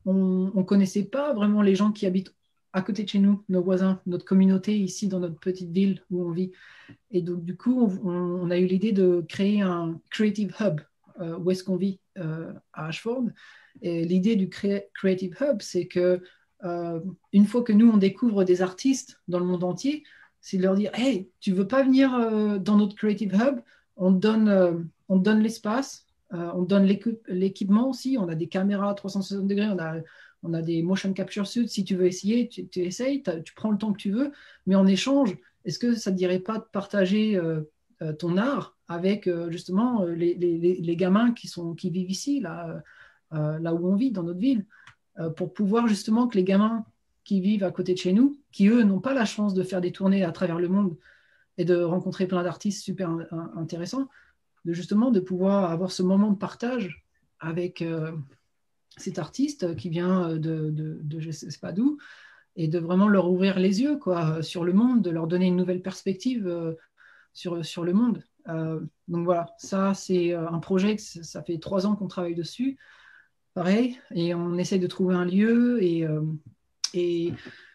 on ne connaissait pas vraiment les gens qui habitent à côté de chez nous, nos voisins, notre communauté ici dans notre petite ville où on vit. Et donc, du coup, on, on a eu l'idée de créer un Creative Hub euh, où est-ce qu'on vit euh, à Ashford. Et l'idée du Creative Hub, c'est que euh, une fois que nous, on découvre des artistes dans le monde entier, c'est de leur dire, hey, tu veux pas venir euh, dans notre Creative Hub? On te donne, euh, on te donne l'espace. Euh, on donne l'équipement aussi, on a des caméras à trois cent soixante degrés, on a, on a des motion capture suits. Si tu veux essayer, tu, tu essayes, tu prends le temps que tu veux, mais en échange, est-ce que ça ne te dirait pas de partager euh, euh, ton art avec euh, justement les, les, les gamins qui, sont, qui vivent ici, là, euh, là où on vit, dans notre ville, euh, pour pouvoir justement que les gamins qui vivent à côté de chez nous, qui eux n'ont pas la chance de faire des tournées à travers le monde et de rencontrer plein d'artistes super intéressants, de justement de pouvoir avoir ce moment de partage avec euh, cet artiste qui vient de, de, de je ne sais pas d'où, et de vraiment leur ouvrir les yeux quoi, sur le monde, de leur donner une nouvelle perspective euh, sur, sur le monde. Euh, donc voilà, ça c'est un projet, que ça fait trois ans qu'on travaille dessus, pareil, et on essaie de trouver un lieu, et, euh, et,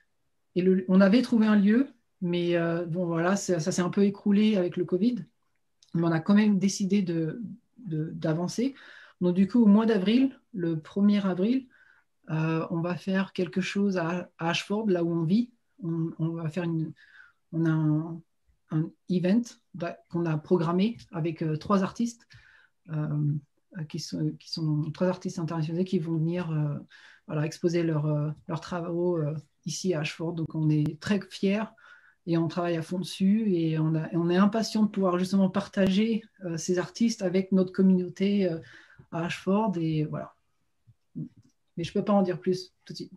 et le, on avait trouvé un lieu, mais euh, bon voilà, ça, ça s'est un peu écroulé avec le Covid. Mais on a quand même décidé de, de, d'avancer. Donc du coup, au mois d'avril, le premier avril, euh, on va faire quelque chose à, à Ashford, là où on vit. On, on va faire une, on a un, un event qu'on a programmé avec euh, trois artistes, euh, qui, sont, qui sont trois artistes internationaux qui vont venir euh, voilà, exposer leur, euh, leurs travaux euh, ici à Ashford. Donc on est très fiers. Et on travaille à fond dessus et on, a, on est impatient de pouvoir justement partager euh, ces artistes avec notre communauté euh, à Ashford et voilà. Mais je ne peux pas en dire plus tout de suite.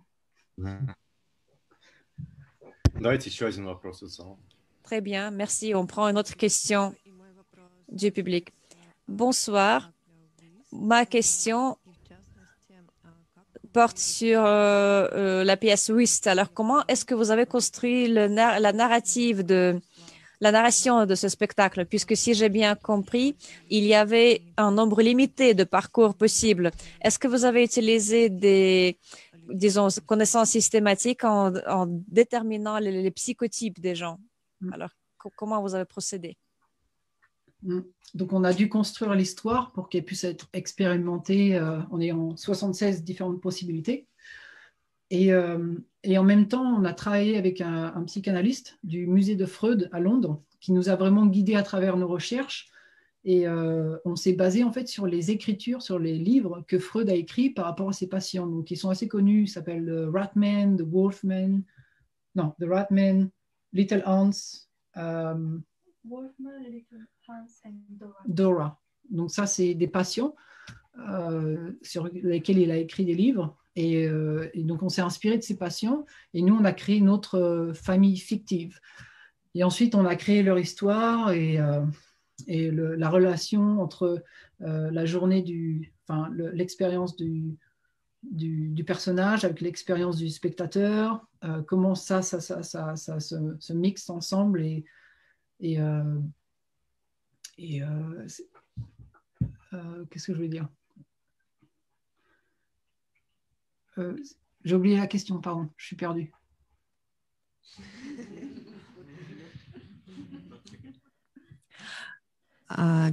Давайте еще один вопрос. Très bien, merci. On prend une autre question du public. Bonsoir. Ma question porte sur euh, euh, la pièce W I S T. Alors, comment est-ce que vous avez construit le nar la narrative de la narration de ce spectacle, puisque si j'ai bien compris, il y avait un nombre limité de parcours possibles. Est-ce que vous avez utilisé des, disons, connaissances systématiques en, en déterminant les, les psychotypes des gens? Alors, co- comment vous avez procédé? Donc, on a dû construire l'histoire pour qu'elle puisse être expérimentée euh, en ayant soixante-seize différentes possibilités. Et, euh, et en même temps, on a travaillé avec un, un psychanalyste du musée de Freud à Londres qui nous a vraiment guidés à travers nos recherches. Et euh, on s'est basé en fait sur les écritures, sur les livres que Freud a écrits par rapport à ses patients. Donc, ils sont assez connus. Ils s'appellent The Ratman, The Wolfman, non, The Ratman, Little Hans, euh, Wolfman, Little Hans and Dora. Dora. Donc, ça, c'est des patients euh, sur lesquels il a écrit des livres. Et, euh, et donc, on s'est inspiré de ces patients et nous, on a créé notre euh, famille fictive. Et ensuite, on a créé leur histoire et, euh, et le, la relation entre euh, la journée du, enfin, le, l'expérience du, du, du personnage avec l'expérience du spectateur, euh, comment ça, ça, ça, ça, ça se, se mixe ensemble et, et, euh, et euh, euh, qu'est-ce que je voulais dire? Euh, j'ai oublié la question, pardon, je suis perdue. De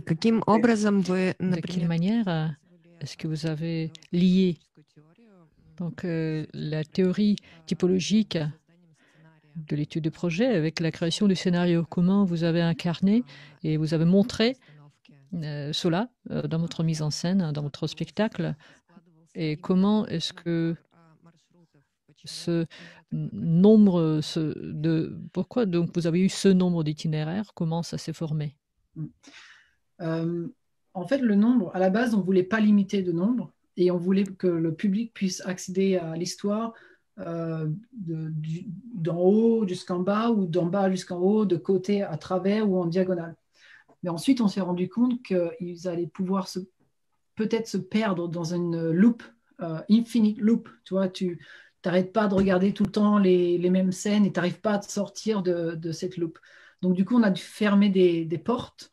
quelle manière est-ce que vous avez lié donc, euh, la théorie typologique de l'étude de projet avec la création du scénario? Comment vous avez incarné et vous avez montré euh, cela euh, dans votre mise en scène, dans votre spectacle? Et comment est-ce que ce nombre ce, de... Pourquoi donc vous avez eu ce nombre d'itinéraires? Comment ça s'est formé? euh, En fait, le nombre, à la base, on ne voulait pas limiter de nombre et on voulait que le public puisse accéder à l'histoire euh, de, du, d'en haut jusqu'en bas ou d'en bas jusqu'en haut, de côté à travers ou en diagonale. Mais ensuite, on s'est rendu compte qu'ils allaient pouvoir se, peut-être se perdre dans une loop, euh, infinite loop. Tu vois, tu n'arrêtes pas de regarder tout le temps les, les mêmes scènes et tu n'arrives pas à te sortir de, de cette loop. Donc, du coup, on a dû fermer des, des portes.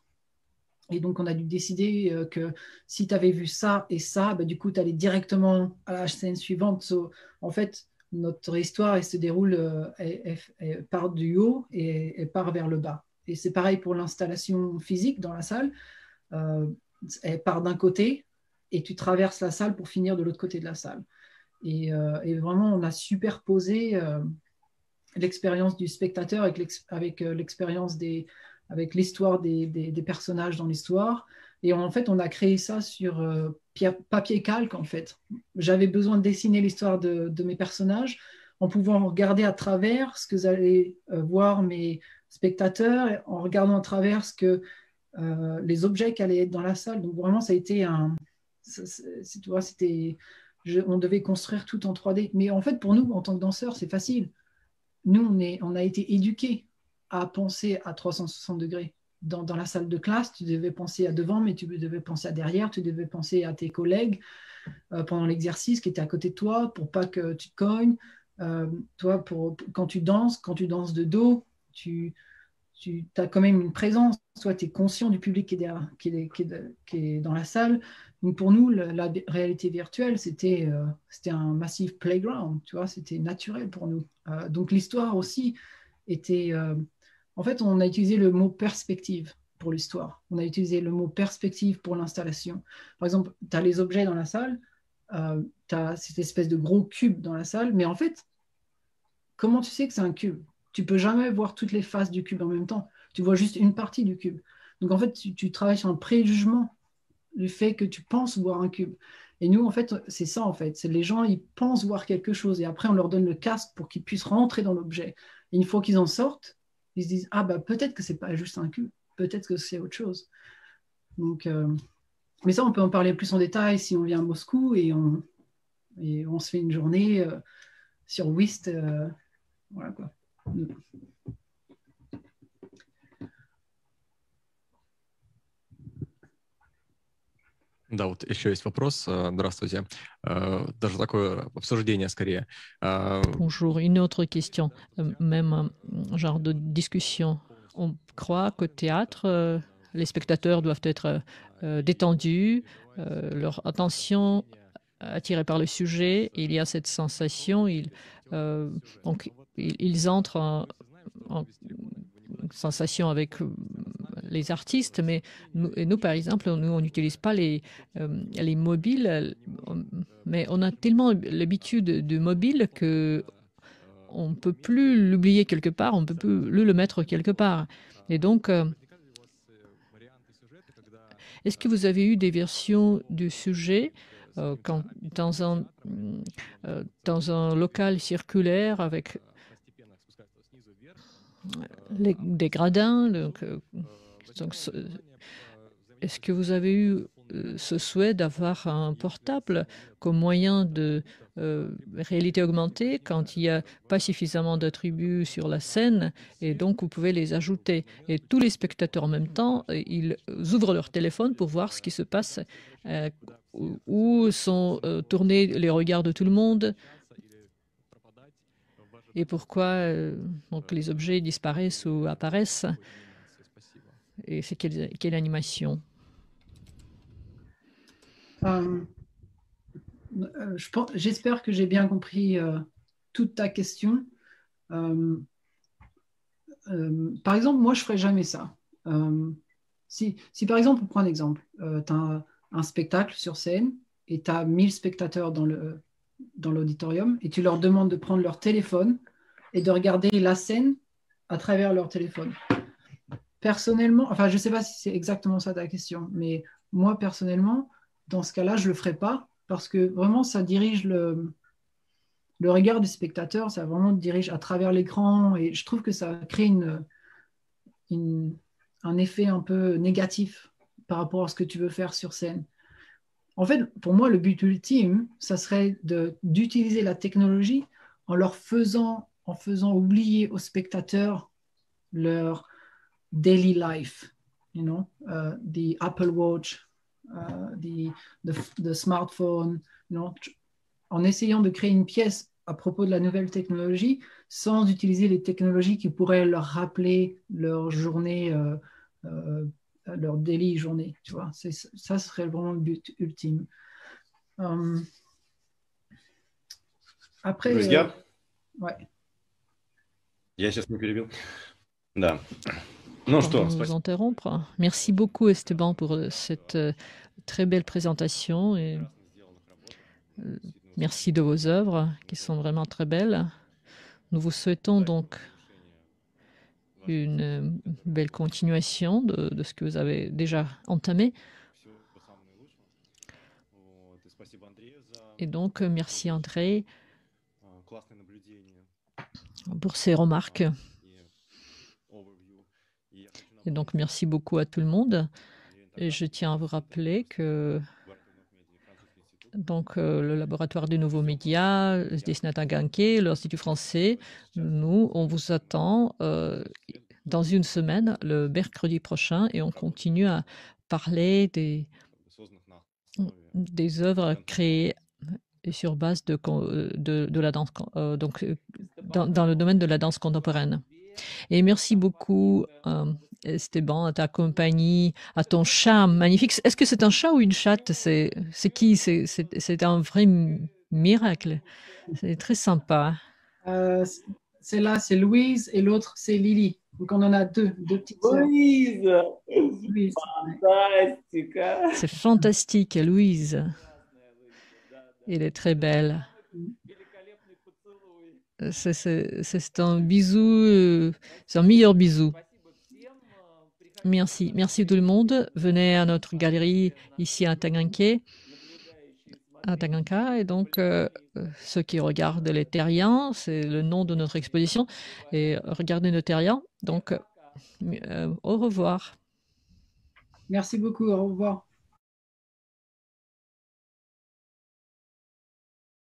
Et donc, on a dû décider euh, que si tu avais vu ça et ça, bah, du coup, tu allais directement à la scène suivante. So, en fait, notre histoire, elle se déroule, euh, elle, elle, elle part du haut et elle part vers le bas. Et c'est pareil pour l'installation physique dans la salle. Euh, elle part d'un côté et tu traverses la salle pour finir de l'autre côté de la salle. Et, euh, et vraiment, on a superposé euh, l'expérience du spectateur avec, l'ex- avec euh, l'expérience des avec l'histoire des, des, des personnages dans l'histoire. Et en fait, on a créé ça sur euh, papier calque, en fait. J'avais besoin de dessiner l'histoire de, de mes personnages en pouvant regarder à travers ce que vous allez euh, voir mes spectateurs, en regardant à travers ce que euh, les objets qui allaient être dans la salle. Donc vraiment, ça a été un... C'est, c'est, tu vois, c'était... Je, on devait construire tout en trois D. Mais en fait, pour nous, en tant que danseurs, c'est facile. Nous, on, est, on a été éduqués à penser à trois cent soixante degrés. Dans, dans la salle de classe, tu devais penser à devant, mais tu devais penser à derrière, tu devais penser à tes collègues euh, pendant l'exercice qui étaient à côté de toi pour pas que tu te cognes. Euh, toi, pour, quand tu danses, quand tu danses de dos, tu, tu as quand même une présence. Toi, tu es conscient du public qui est, derrière, qui est, qui est, qui est dans la salle. Donc pour nous, la, la réalité virtuelle, c'était euh, c'était un massif playground, tu vois, c'était naturel pour nous. Euh, donc l'histoire aussi était... Euh, en fait, on a utilisé le mot perspective pour l'histoire. On a utilisé le mot perspective pour l'installation. Par exemple, tu as les objets dans la salle, euh, tu as cette espèce de gros cube dans la salle, mais en fait, comment tu sais que c'est un cube? Tu peux jamais voir toutes les faces du cube en même temps. Tu vois juste une partie du cube. Donc en fait, tu, tu travailles sur un préjugement du fait que tu penses voir un cube. Et nous, en fait, c'est ça, en fait. C'est les gens, ils pensent voir quelque chose et après, on leur donne le casque pour qu'ils puissent rentrer dans l'objet. Et une fois qu'ils en sortent, ils se disent, ah bah peut-être que c'est pas juste un cube, peut-être que c'est autre chose. Donc, euh... mais ça, on peut en parler plus en détail si on vient à Moscou et on, et on se fait une journée euh, sur Whist. Euh... Voilà quoi. Да, вот еще есть вопрос. Здравствуйте. Даже такое обсуждение скорее. Bonjour, une autre question, même genre de discussion on croit qu'au théâtre, euh, les spectateurs doivent être euh, détendus, euh, leur attention attirée par le sujet. Il y a cette sensation, ils, euh, donc, ils, ils entrent en, en sensation avec les artistes, mais nous, et nous par exemple, nous, on n'utilise pas les, euh, les mobiles, mais on a tellement l'habitude du mobile que on ne peut plus l'oublier quelque part, on ne peut plus le mettre quelque part. Et donc, euh, est-ce que vous avez eu des versions du sujet euh, quand, dans, un, euh, dans un local circulaire avec les, des gradins donc, euh, donc, est-ce que vous avez eu euh, ce souhait d'avoir un portable comme moyen de euh, réalité augmentée quand il n'y a pas suffisamment d'attributs sur la scène et donc vous pouvez les ajouter et tous les spectateurs en même temps, ils ouvrent leur téléphone pour voir ce qui se passe, euh, où sont euh, tournés les regards de tout le monde et pourquoi euh, donc les objets disparaissent ou apparaissent et c'est quelle, quelle animation. Euh, euh, je pense- J'espère que j'ai bien compris euh, toute ta question. Euh, euh, par exemple, moi, je ferais jamais ça. Euh, si, si, par exemple, on prend un exemple, euh, tu as un spectacle sur scène et tu as mille spectateurs dans le, dans l'auditorium et tu leur demandes de prendre leur téléphone et de regarder la scène à travers leur téléphone. Personnellement, enfin, je ne sais pas si c'est exactement ça ta question, mais moi, personnellement, dans ce cas-là, je ne le ferai pas parce que vraiment, ça dirige le, le regard du spectateur, ça vraiment dirige à travers l'écran et je trouve que ça crée une, une, un effet un peu négatif par rapport à ce que tu veux faire sur scène. En fait, pour moi, le but ultime, ça serait de- d'utiliser la technologie en leur faisant, en faisant oublier aux spectateurs leur daily life, you know, uh, the Apple Watch, uh, the, the, the smartphone, you know, en essayant de créer une pièce à propos de la nouvelle technologie sans utiliser les technologies qui pourraient leur rappeler leur journée, euh, euh, leur daily journée, tu vois. C'est, ça serait vraiment le but ultime. Um, après, Друзья, euh, ouais. я сейчас не перебил. Да. Ну что, Pardon de vous спасибо. interrompre. Merci beaucoup Esteban pour euh, cette euh, très belle présentation et euh, merci de vos œuvres qui sont vraiment très belles. Nous vous souhaitons donc une euh, belle continuation de, de ce que vous avez déjà entamé. Всего самого наилучшего. Вот, и спасибо Андрею за Et donc, euh, merci André а, классные наблюдения pour ces remarques. и overview. И я хочу Et напомнить, donc, merci beaucoup à tout le monde. Андрею Et je tiens à vous rappeler que Интеграции, Гвардии новых медиа, французский институт. donc, euh, le laboratoire des nouveaux médias, Destinat Ganké, l'Institut français, nous, on vous attend euh, dans une semaine, le mercredi prochain, et on continue à parler des, Созданных на основе des œuvres créées sur base de, con- de, de la danse, euh, donc, euh, dans, dans le domaine de la danse contemporaine. Et merci beaucoup, euh, Esteban, à ta compagnie, à ton chat magnifique. Est-ce que c'est un chat ou une chatte? C'est c'est qui? C'est c'est- c'est un vrai m- miracle. C'est très sympa. Euh, celle-là, c'est Louise et l'autre, c'est Lily. Donc, on en a deux, deux petites sœurs. Louise, Louise. фантастика. C'est fantastique, Louise. Классная Louise, да, да. Elle est très belle. Великолепный поцелуй. C'est c'est- c'est un bisou, euh, c'est un meilleur bisou. Спасибо всем. э, Приходите, Merci, merci tout le monde. Venez à notre galerie ici à Taganké. наблюдающие, à Taganka. Et donc, euh, ceux qui regardent les terriens, c'est le nom de notre exposition. Et regardez nos terriens. Donc, euh, au revoir. Merci beaucoup. Au revoir.